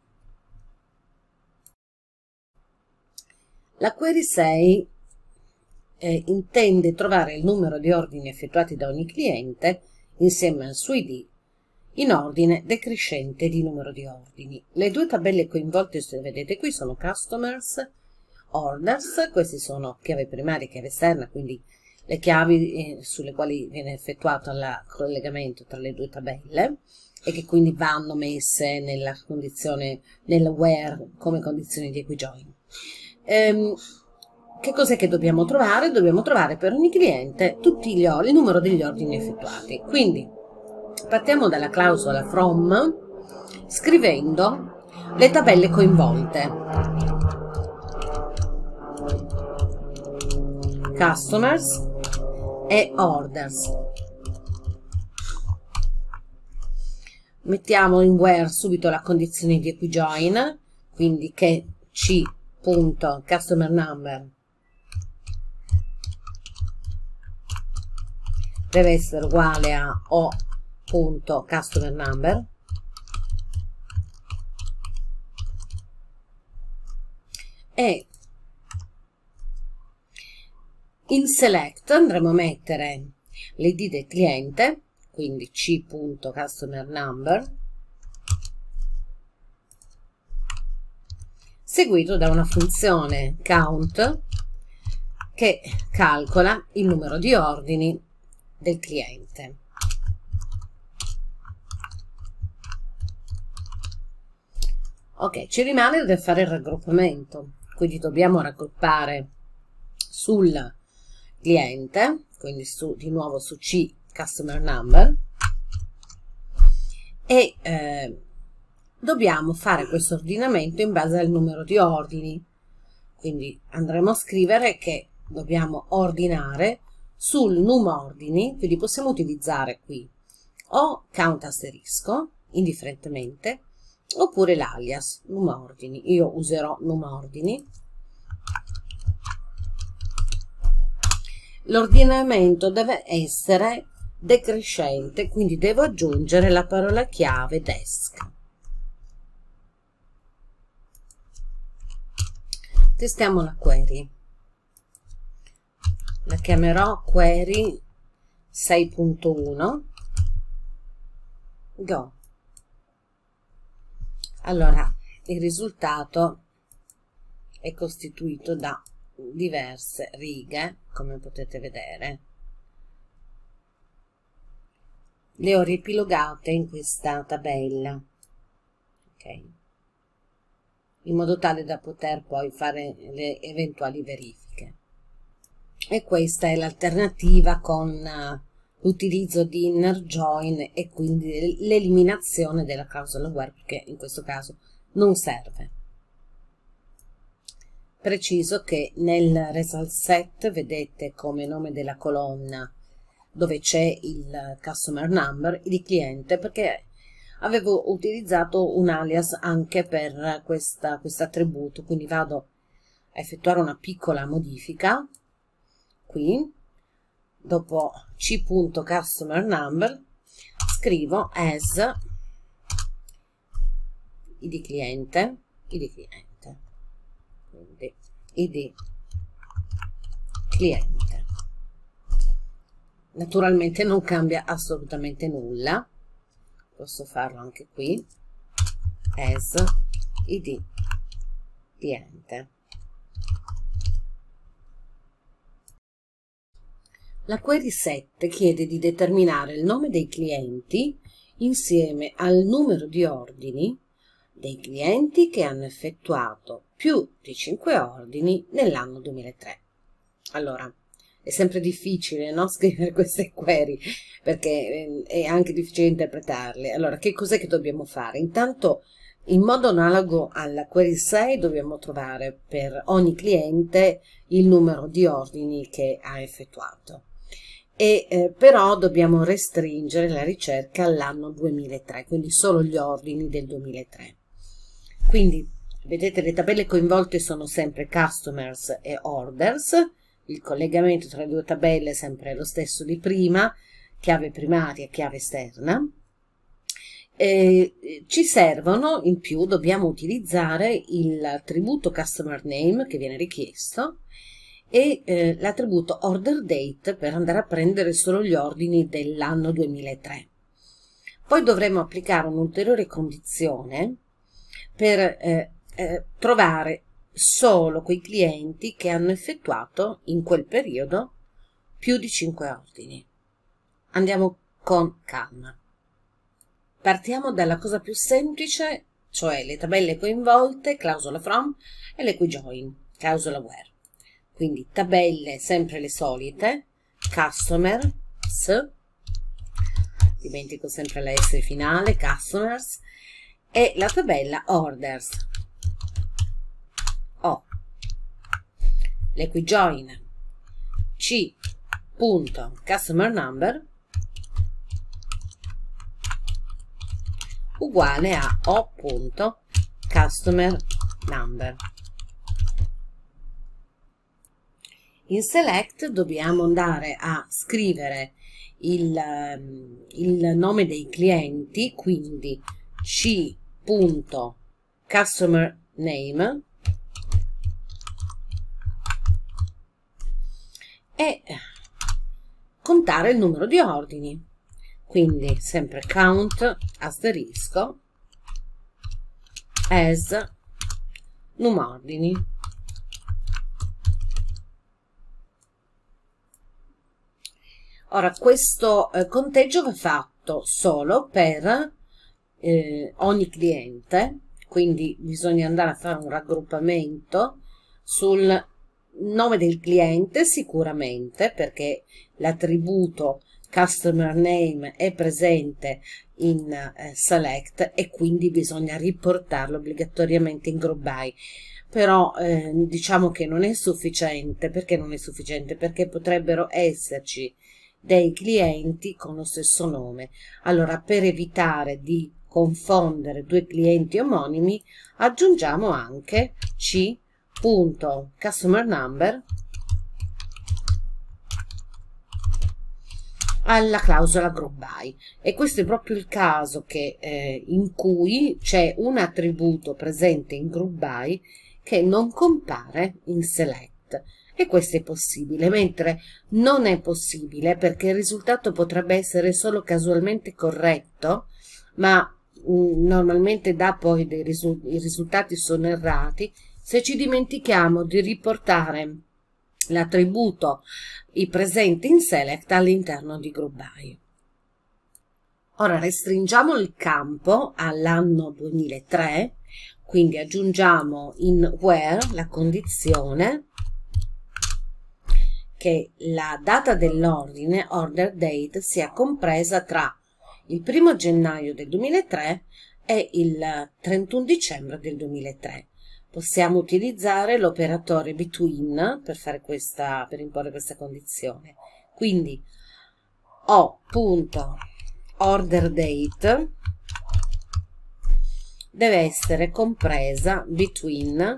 La query sei eh, intende trovare il numero di ordini effettuati da ogni cliente insieme al suo I D in ordine decrescente di numero di ordini. Le due tabelle coinvolte, se vedete qui, sono customers, orders. Questi sono chiave primaria e chiave esterna, quindi le chiavi eh, sulle quali viene effettuato il collegamento tra le due tabelle e che quindi vanno messe nella condizione, nel where come condizioni di equijoin. Ehm, che cos'è che dobbiamo trovare? Dobbiamo trovare per ogni cliente tutti gli il numero degli ordini effettuati. Quindi partiamo dalla clausola from, scrivendo le tabelle coinvolte: customers e orders. Mettiamo in where subito la condizione di equijoin, quindi che c.customer number deve essere uguale a o.customer number, e in select andremo a mettere l'I D del cliente, quindi c.customer number, seguito da una funzione count che calcola il numero di ordini del cliente. Ok, ci rimane da fare il raggruppamento, quindi dobbiamo raggruppare sul cliente, quindi su, di nuovo su C customer number, e eh, dobbiamo fare questo ordinamento in base al numero di ordini. Quindi andremo a scrivere che dobbiamo ordinare sul num ordini, quindi possiamo utilizzare qui o count asterisco indifferentemente oppure l'alias num ordini. Io userò num ordini. L'ordinamento deve essere decrescente, quindi devo aggiungere la parola chiave desk. Testiamo la query. La chiamerò query sei punto uno. Go. Allora, il risultato è costituito da diverse righe, come potete vedere. Le ho riepilogate in questa tabella, ok? In modo tale da poter poi fare le eventuali verifiche. E questa è l'alternativa con uh, l'utilizzo di inner join e quindi l'eliminazione della clausola where, perché in questo caso non serve. Preciso che nel result set vedete come nome della colonna dove c'è il customer number di cliente, perché avevo utilizzato un alias anche per questo attributo, quindi vado a effettuare una piccola modifica qui. Dopo c.customer number scrivo as id cliente, id cliente, quindi id cliente. Naturalmente non cambia assolutamente nulla, posso farlo anche qui, as id cliente. La query sette chiede di determinare il nome dei clienti insieme al numero di ordini dei clienti che hanno effettuato più di cinque ordini nell'anno duemilatré. Allora, è sempre difficile, no, scrivere queste query, perché è anche difficile interpretarle. Allora, che cos'è che dobbiamo fare? Intanto, in modo analogo alla query sei, dobbiamo trovare per ogni cliente il numero di ordini che ha effettuato. E eh, però dobbiamo restringere la ricerca all'anno duemilatré, quindi solo gli ordini del duemilatré. Quindi Vedete, le tabelle coinvolte sono sempre customers e orders, il collegamento tra le due tabelle è sempre lo stesso di prima, chiave primaria e chiave esterna. Eh, ci servono, in più dobbiamo utilizzare l'attributo customer name che viene richiesto e eh, l'attributo order date per andare a prendere solo gli ordini dell'anno duemilatré. Poi dovremo applicare un'ulteriore condizione per eh, eh, trovare solo quei clienti che hanno effettuato in quel periodo più di cinque ordini. Andiamo con calma. Partiamo dalla cosa più semplice, cioè le tabelle coinvolte, clausola from, e l'equijoin, clausola where. Quindi tabelle sempre le solite, customers, dimentico sempre la S finale, customers, e la tabella orders, O, l'equijoin, C.customer number uguale a O.customer number. In select dobbiamo andare a scrivere il, il nome dei clienti, quindi C.customer name e contare il numero di ordini. Quindi sempre count asterisco as num ordini. Ora questo eh, conteggio va fatto solo per eh, ogni cliente, quindi bisogna andare a fare un raggruppamento sul nome del cliente sicuramente, perché l'attributo customer name è presente in eh, select e quindi bisogna riportarlo obbligatoriamente in group by. Però eh, diciamo che non è sufficiente. Perché non è sufficiente? Perché potrebbero esserci dei clienti con lo stesso nome. Allora, per evitare di confondere due clienti omonimi, aggiungiamo anche C.customer number alla clausola group by, e questo è proprio il caso che, eh, in cui c'è un attributo presente in group by che non compare in select, e questo è possibile, mentre non è possibile perché il risultato potrebbe essere solo casualmente corretto, ma mh, normalmente dà poi dei risu- i risultati sono errati se ci dimentichiamo di riportare l'attributo i presenti in select all'interno di group by. Ora restringiamo il campo all'anno duemilatré, quindi aggiungiamo in where la condizione che la data dell'ordine, order date, sia compresa tra il primo gennaio del duemilatré e il trentuno dicembre del duemilatré. Possiamo utilizzare l'operatore between per fare questa, per imporre questa condizione. Quindi O.order date deve essere compresa between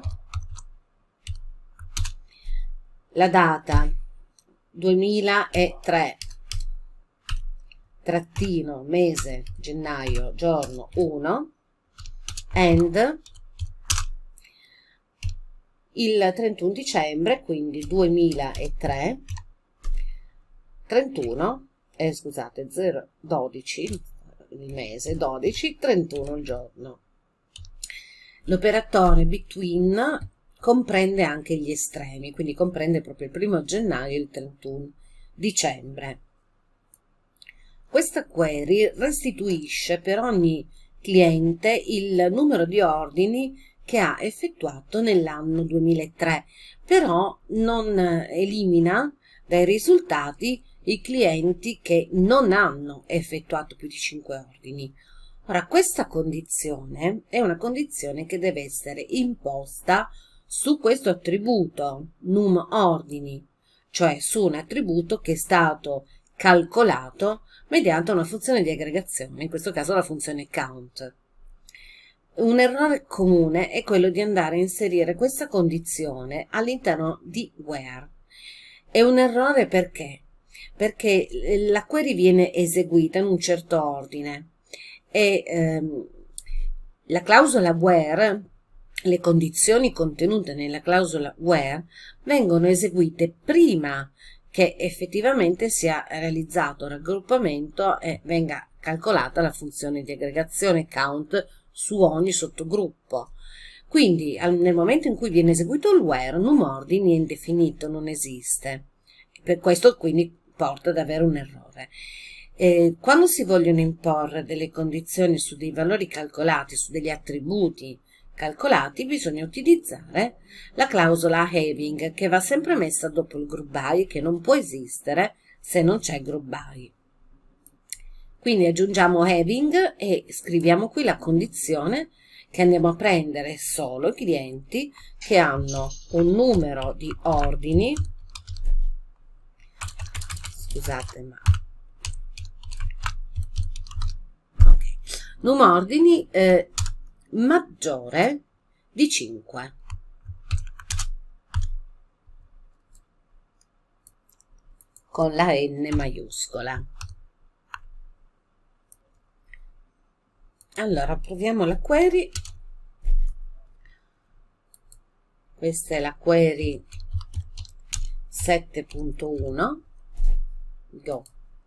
la data duemilatré trattino mese gennaio giorno uno and il trentuno dicembre, quindi duemilatré trentuno, eh, scusate, zero dodici il mese, dodici, trentuno il giorno. L'operatore between comprende anche gli estremi, quindi comprende proprio il primo gennaio e il trentuno dicembre. Questa query restituisce per ogni cliente il numero di ordini che ha effettuato nell'anno duemilatré, però non elimina dai risultati i clienti che non hanno effettuato più di cinque ordini. Ora, questa condizione è una condizione che deve essere imposta su questo attributo num ordini, cioè su un attributo che è stato calcolato mediante una funzione di aggregazione, in questo caso la funzione count. Un errore comune è quello di andare a inserire questa condizione all'interno di where. È un errore perché? Perché la query viene eseguita in un certo ordine e ehm, la clausola where, le condizioni contenute nella clausola where vengono eseguite prima che effettivamente sia realizzato il raggruppamento e venga calcolata la funzione di aggregazione count su ogni sottogruppo. Quindi nel momento in cui viene eseguito il where, numOrdini è indefinito, non esiste. Per questo quindi porta ad avere un errore. Eh, quando si vogliono imporre delle condizioni su dei valori calcolati, su degli attributi calcolati, bisogna utilizzare la clausola having, che va sempre messa dopo il group by, che non può esistere se non c'è group by. Quindi aggiungiamo having e scriviamo qui la condizione che andiamo a prendere solo i clienti che hanno un numero di ordini, scusate ma ok, numordini eh, maggiore di cinque. Con la N maiuscola. Allora, proviamo la query. Questa è la query sette punto uno. Go.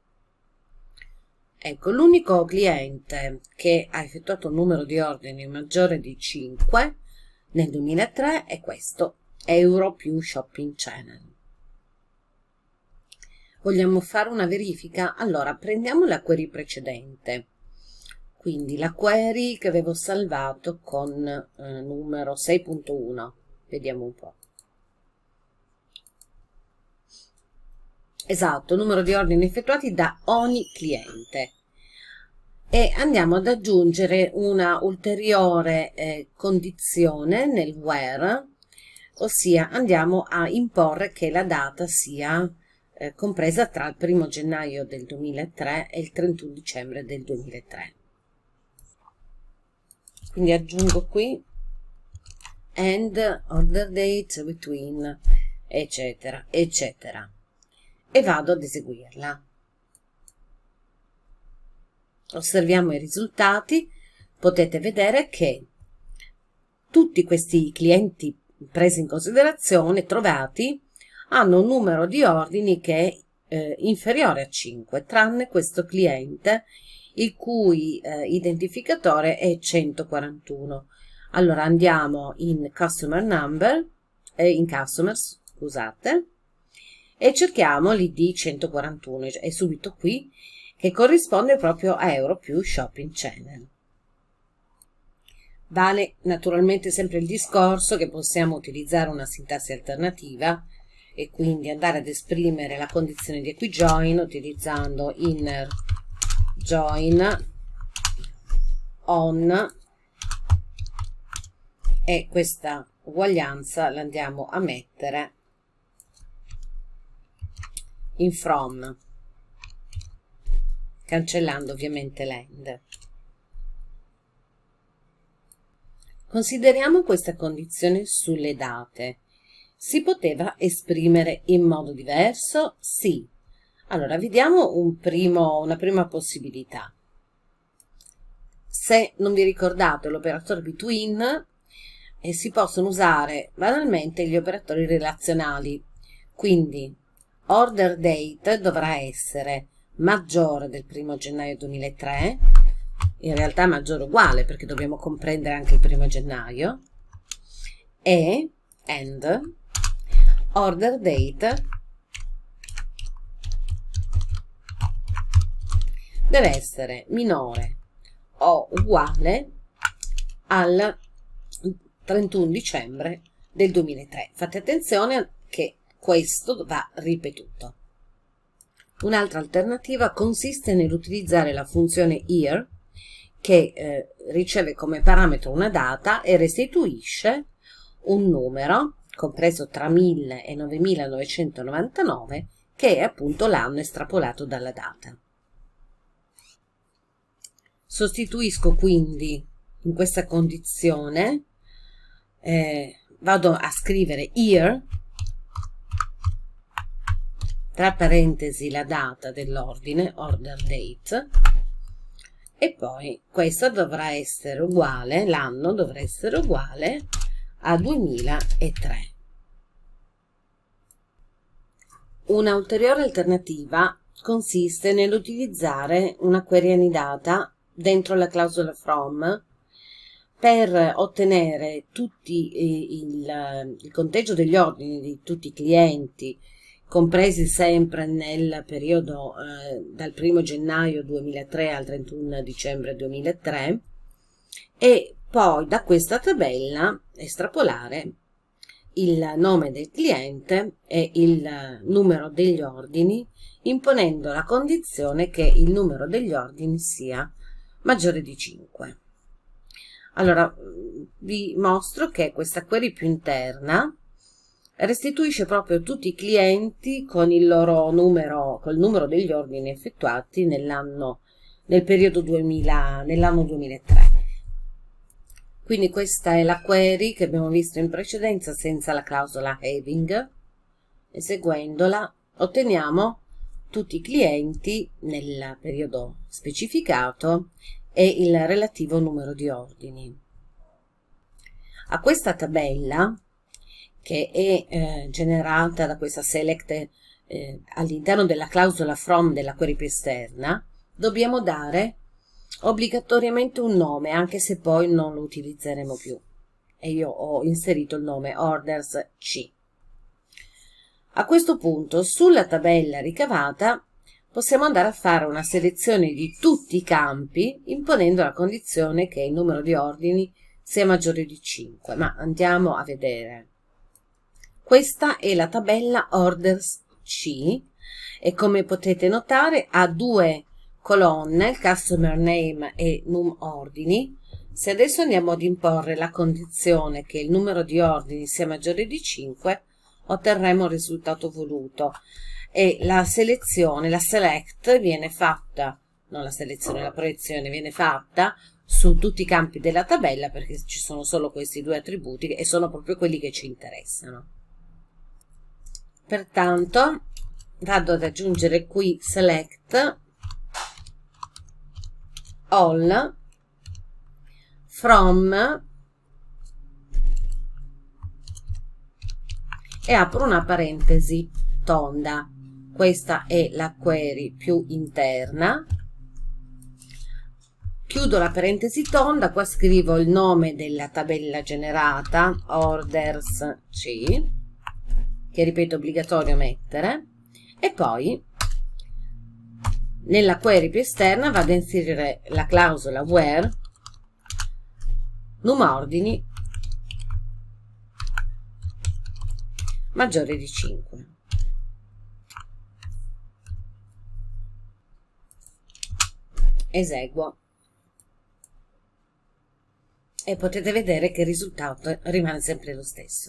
Ecco, l'unico cliente che ha effettuato un numero di ordini maggiore di cinque nel duemilatré è questo, Euro più Shopping Channel. Vogliamo fare una verifica? Allora, prendiamo la query precedente. Quindi la query che avevo salvato con eh, numero sei punto uno. Vediamo un po'. Esatto, numero di ordini effettuati da ogni cliente. E andiamo ad aggiungere una ulteriore eh, condizione nel where, ossia andiamo a imporre che la data sia eh, compresa tra il primo gennaio del duemilatré e il trentuno dicembre del duemilatré. Quindi aggiungo qui and order date between eccetera eccetera e vado ad eseguirla. Osserviamo i risultati, potete vedere che tutti questi clienti presi in considerazione, trovati, hanno un numero di ordini che è eh, inferiore a cinque, tranne questo cliente il cui eh, identificatore è centoquarantuno. Allora andiamo in customer number, eh, in customers, scusate, e cerchiamo l'I D centoquarantuno, è subito qui, che corrisponde proprio a Euro più Shopping Channel. Vale naturalmente sempre il discorso che possiamo utilizzare una sintassi alternativa e quindi andare ad esprimere la condizione di equijoin utilizzando inner join on, e questa uguaglianza la andiamo a mettere in from, cancellando ovviamente l'end. Consideriamo questa condizione sulle date. Si poteva esprimere in modo diverso? Sì. Allora, vediamo un primo, una prima possibilità. Se non vi ricordate l'operatore between, eh, si possono usare banalmente gli operatori relazionali. Quindi, order date dovrà essere maggiore del primo gennaio duemilatré, in realtà maggiore o uguale perché dobbiamo comprendere anche il primo gennaio, e and order date deve essere minore o uguale al trentuno dicembre del duemilatré. Fate attenzione che questo va ripetuto. Un'altra alternativa consiste nell'utilizzare la funzione here che eh, riceve come parametro una data e restituisce un numero compreso tra mille e novemilanovecentonovantanove che è appunto l'anno estrapolato dalla data. Sostituisco quindi in questa condizione eh, vado a scrivere year, tra parentesi la data dell'ordine, order date, e poi questa dovrà essere uguale, l'anno dovrà essere uguale a duemilatré. Una ulteriore alternativa consiste nell'utilizzare una query anidata dentro la clausola from per ottenere tutti il, il conteggio degli ordini di tutti i clienti, compresi sempre nel periodo eh, dal primo gennaio duemilatré al trentuno dicembre duemilatré, e poi da questa tabella estrapolare il nome del cliente e il numero degli ordini, imponendo la condizione che il numero degli ordini sia maggiore di cinque. Allora, vi mostro che questa query più interna restituisce proprio tutti i clienti con il loro numero, col numero degli ordini effettuati nell'anno, nel periodo duemila, nell'anno duemilatré. Quindi questa è la query che abbiamo visto in precedenza senza la clausola having, e seguendola otteniamo tutti i clienti nel periodo specificato e il relativo numero di ordini. A questa tabella, che è eh, generata da questa select eh, all'interno della clausola from della query più esterna, dobbiamo dare obbligatoriamente un nome, anche se poi non lo utilizzeremo più, e io ho inserito il nome orders C. A questo punto sulla tabella ricavata possiamo andare a fare una selezione di tutti i campi, imponendo la condizione che il numero di ordini sia maggiore di cinque, ma andiamo a vedere. Questa è la tabella orders C e, come potete notare, ha due colonne, il customer name e num ordini. Se adesso andiamo ad imporre la condizione che il numero di ordini sia maggiore di cinque, otterremo il risultato voluto, e la selezione, la select viene fatta, non la selezione, la proiezione viene fatta su tutti i campi della tabella, perché ci sono solo questi due attributi e sono proprio quelli che ci interessano. Pertanto vado ad aggiungere qui select all from e apro una parentesi tonda. Questa è la query più interna. Chiudo la parentesi tonda, qua scrivo il nome della tabella generata, orders C, che ripeto obbligatorio mettere, e poi nella query più esterna vado a inserire la clausola where num ordini maggiore di cinque. Eseguo e potete vedere che il risultato rimane sempre lo stesso.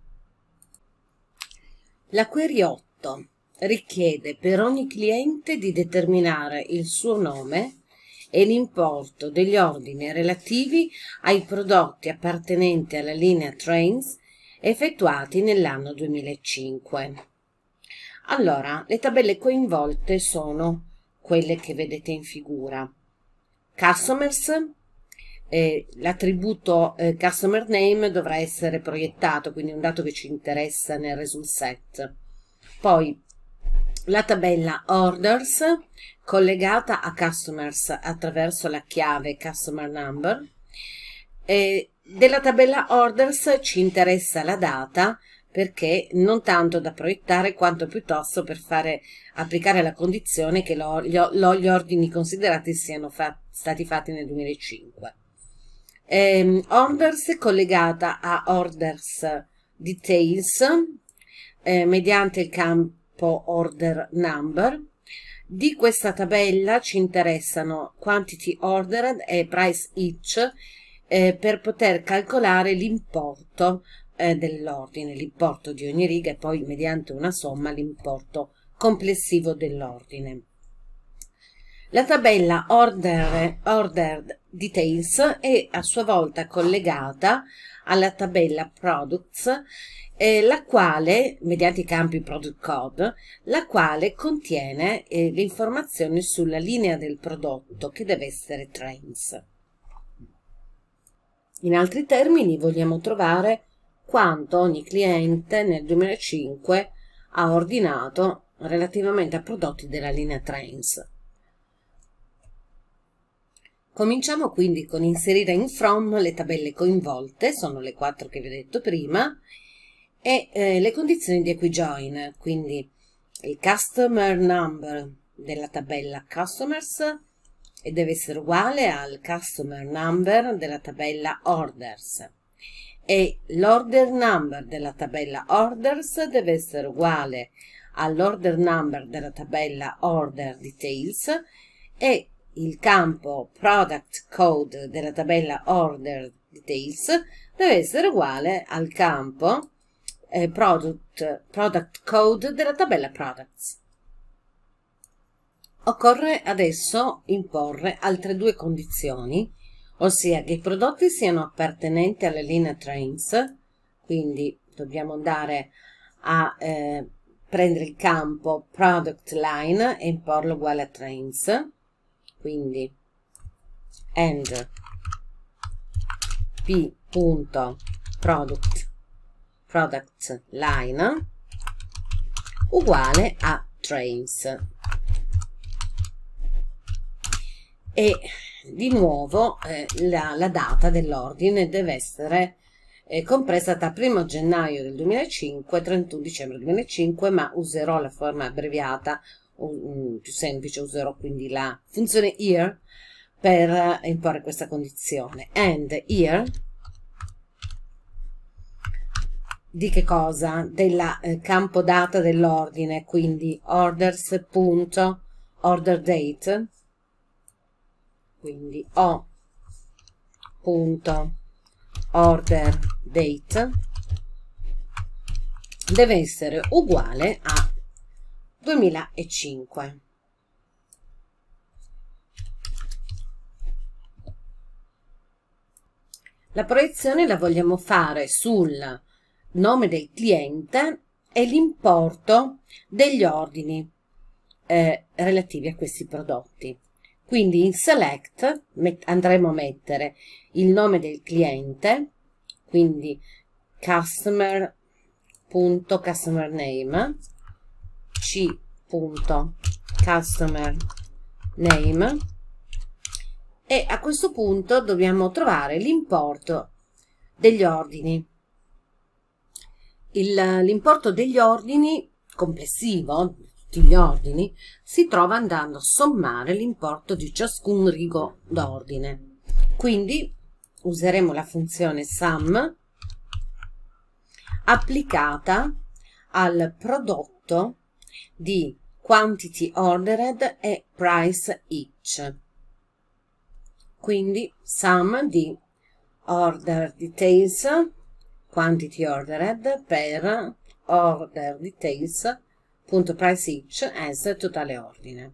La query otto richiede per ogni cliente di determinare il suo nome e l'importo degli ordini relativi ai prodotti appartenenti alla linea Trains effettuati nell'anno duemilacinque. Allora, le tabelle coinvolte sono quelle che vedete in figura. Customers, eh, l'attributo eh, customer name dovrà essere proiettato, quindi un dato che ci interessa nel result set. Poi la tabella orders collegata a customers attraverso la chiave customer number. E della tabella orders ci interessa la data, perché non tanto da proiettare quanto piuttosto per fare applicare la condizione che lo, gli, lo, gli ordini considerati siano fa, stati fatti nel duemilacinque. Ehm, orders collegata a orders details eh, mediante il campo order number. Di questa tabella ci interessano quantity ordered e price each eh, per poter calcolare l'importo eh, dell'ordine, l'importo di ogni riga, e poi mediante una somma l'importo complessivo dell'ordine. La tabella order, ordered details è a sua volta collegata alla tabella products, eh, la quale, mediante i campi product code, la quale contiene eh, le informazioni sulla linea del prodotto che deve essere trains. In altri termini, vogliamo trovare quanto ogni cliente nel duemilacinque ha ordinato relativamente a prodotti della linea trains. Cominciamo quindi con inserire in from le tabelle coinvolte, sono le quattro che vi ho detto prima, e eh, le condizioni di equijoin, quindi il customer number della tabella customers e deve essere uguale al customer number della tabella orders, e l'order number della tabella orders deve essere uguale all'order number della tabella order details, e il campo product code della tabella order details deve essere uguale al campo eh, product, product code della tabella products. Occorre adesso imporre altre due condizioni, ossia che i prodotti siano appartenenti alla linea trains, quindi dobbiamo andare a eh, prendere il campo product line e imporlo uguale a trains, quindi and p.product product line uguale a trains. E di nuovo eh, la, la data dell'ordine deve essere eh, compresa tra primo gennaio del duemilacinque e trentuno dicembre duemilacinque, ma userò la forma abbreviata, um, più semplice, userò quindi la funzione here per eh, imporre questa condizione. And here di che cosa? Del eh, campo data dell'ordine, quindi orders.order date, quindi o punto order date deve essere uguale a duemilacinque. La proiezione la vogliamo fare sul nome del cliente e l'importo degli ordini eh, relativi a questi prodotti. Quindi in select andremo a mettere il nome del cliente, quindi customer.customer name, c.customer name, e a questo punto dobbiamo trovare l'importo degli ordini. L'importo degli ordini complessivo, gli ordini, si trova andando a sommare l'importo di ciascun rigo d'ordine. Quindi useremo la funzione sum applicata al prodotto di quantity ordered e price each. Quindi sum di order details quantity ordered per order details punto price each as totale ordine.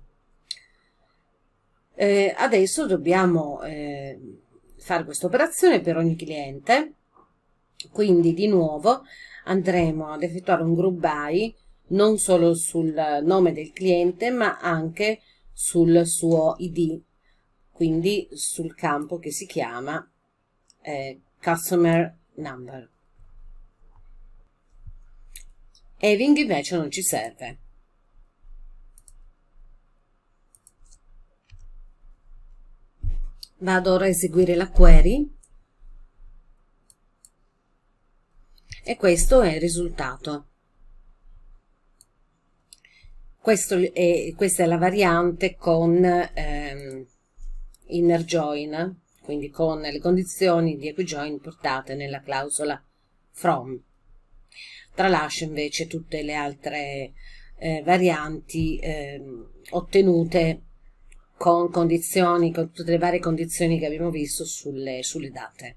Eh, adesso dobbiamo eh, fare questa operazione per ogni cliente, quindi di nuovo andremo ad effettuare un group by non solo sul nome del cliente ma anche sul suo I D, quindi sul campo che si chiama eh, customer number. Having invece non ci serve. Vado ora a eseguire la query e questo è il risultato. Questo è, questa è la variante con ehm, inner join, quindi con le condizioni di equijoin portate nella clausola from. Tralascio invece tutte le altre eh, varianti eh, ottenute con condizioni, con tutte le varie condizioni che abbiamo visto sulle, sulle date.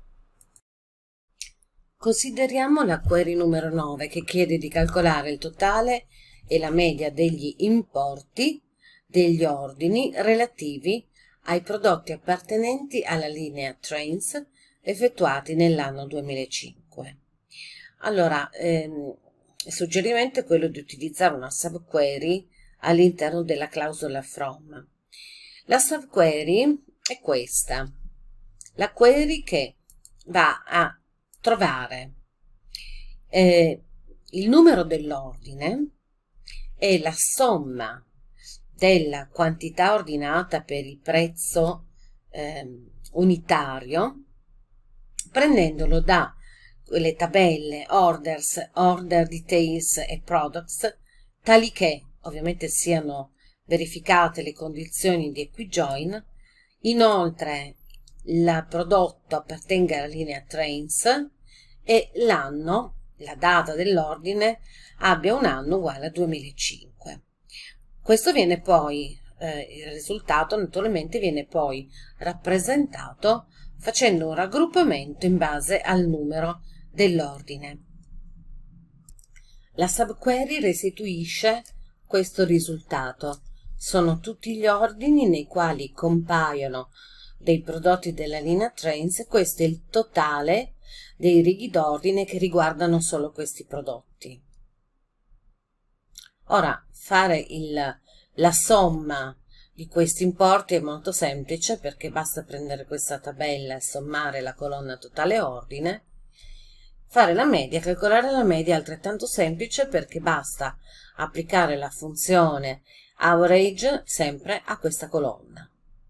Consideriamo la query numero nove che chiede di calcolare il totale e la media degli importi degli ordini relativi ai prodotti appartenenti alla linea Trains effettuati nell'anno duemilacinque. Allora, ehm, il suggerimento è quello di utilizzare una subquery all'interno della clausola from. La subquery è questa, la query che va a trovare eh, il numero dell'ordine e la somma della quantità ordinata per il prezzo eh, unitario, prendendolo da le tabelle orders, order details e products, tali che ovviamente siano verificate le condizioni di equijoin. Inoltre il prodotto appartenga alla linea Trains e l'anno, la data dell'ordine, abbia un anno uguale a duemilacinque. Questo viene poi, eh, il risultato naturalmente viene poi rappresentato facendo un raggruppamento in base al numero dell'ordine. La subquery restituisce questo risultato. Sono tutti gli ordini nei quali compaiono dei prodotti della linea Trains e questo è il totale dei righi d'ordine che riguardano solo questi prodotti. Ora, fare il, la somma di questi importi è molto semplice, perché basta prendere questa tabella e sommare la colonna totale ordine. Fare la media, calcolare la media è altrettanto semplice, perché basta applicare la funzione average sempre a questa colonna.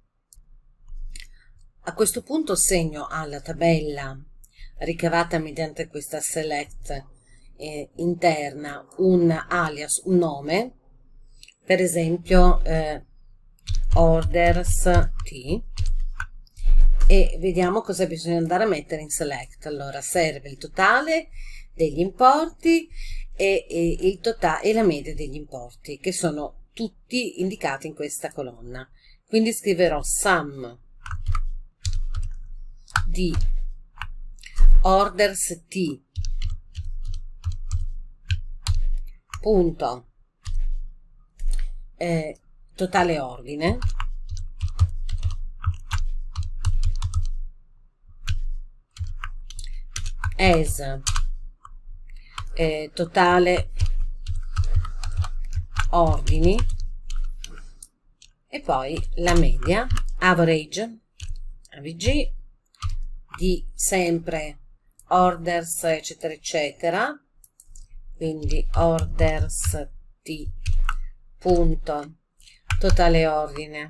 A questo punto segno alla tabella ricavata mediante questa select eh, interna un alias, un nome, per esempio eh, orders t, e vediamo cosa bisogna andare a mettere in select. Allora serve il totale degli importi e, e, il totale, e la media degli importi, che sono tutti indicati in questa colonna. Quindi scriverò sum di orders t punto eh, totale ordine as eh, totale ordini e poi la media average avg di sempre orders eccetera eccetera, quindi orders t punto totale ordine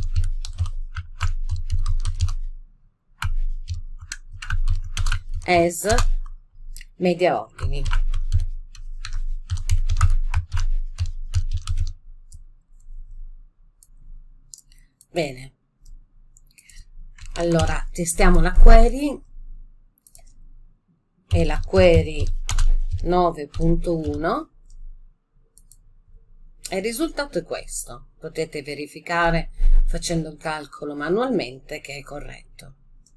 as media ordini. Bene, allora testiamo la query, e la query nove punto uno e il risultato è questo. Potete verificare facendo il calcolo manualmente che è corretto.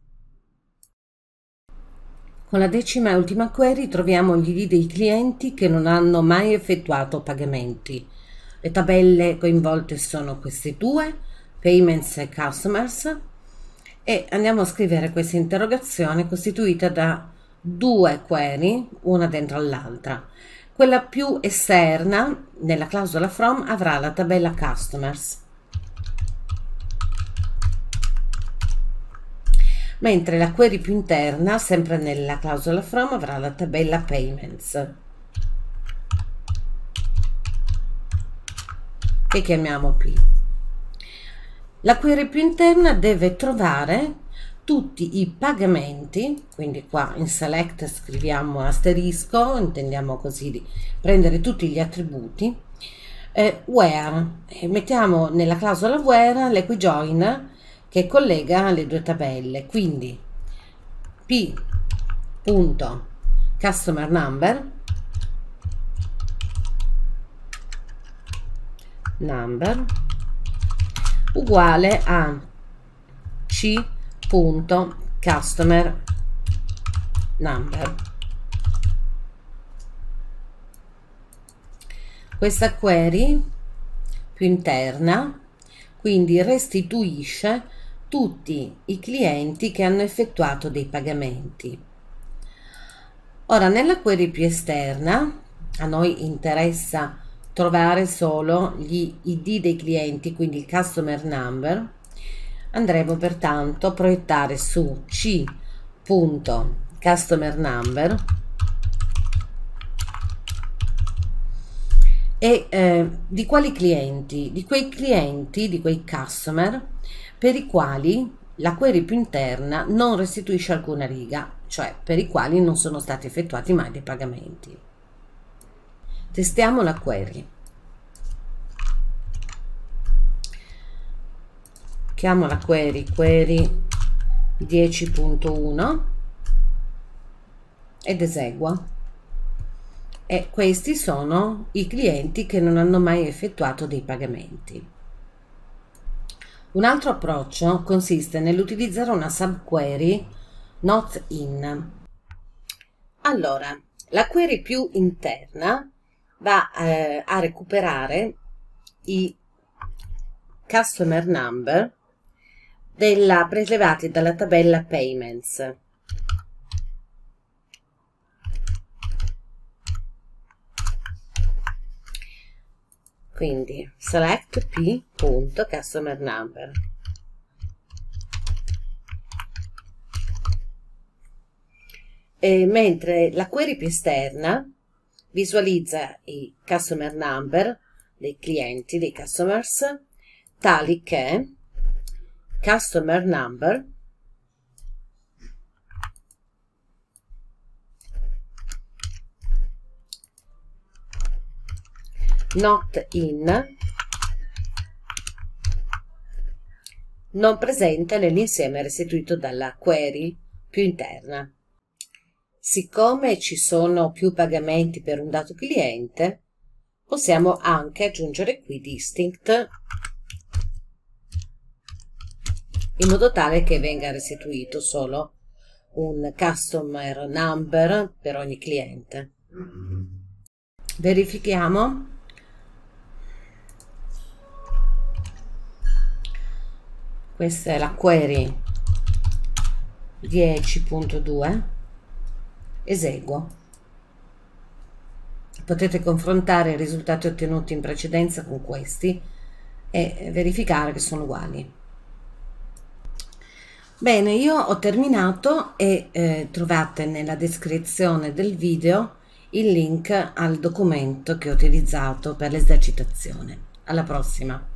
Con la decima e ultima query troviamo gli I D dei clienti che non hanno mai effettuato pagamenti. Le tabelle coinvolte sono queste due, payments e customers, e andiamo a scrivere questa interrogazione costituita da due query, una dentro all'altra. Quella più esterna, nella clausola from, avrà la tabella customers, mentre la query più interna, sempre nella clausola from, avrà la tabella payments, che chiamiamo P. La query più interna deve trovare tutti i pagamenti, quindi qua in select scriviamo asterisco, intendiamo così di prendere tutti gli attributi, eh, where, e mettiamo nella clausola where l'equijoin che collega le due tabelle, quindi p.customer number number uguale a c.customer number. Questa query più interna quindi restituisce tutti i clienti che hanno effettuato dei pagamenti. Ora, nella query più esterna a noi interessa trovare solo gli I D dei clienti, quindi il customer number. Andremo pertanto a proiettare su c.customer number e eh, di quali clienti? Di quei clienti, di quei customer per i quali la query più interna non restituisce alcuna riga, cioè per i quali non sono stati effettuati mai dei pagamenti. Testiamo la query. Chiamo la query query dieci punto uno ed esegua. E questi sono i clienti che non hanno mai effettuato dei pagamenti. Un altro approccio consiste nell'utilizzare una subquery not in. Allora, la query più interna va eh, a recuperare i customer number della, prelevati dalla tabella payments. Quindi select p.customer number. E mentre la query più esterna visualizza i customer number dei clienti, dei customers, tali che customer number not in non presente nell'insieme restituito dalla query più interna. Siccome ci sono più pagamenti per un dato cliente, possiamo anche aggiungere qui distinct in modo tale che venga restituito solo un customer number per ogni cliente. Verifichiamo. Questa è la query dieci punto due. Eseguo. Potete confrontare i risultati ottenuti in precedenza con questi e verificare che sono uguali. Bene, io ho terminato e eh, trovate nella descrizione del video il link al documento che ho utilizzato per l'esercitazione. Alla prossima!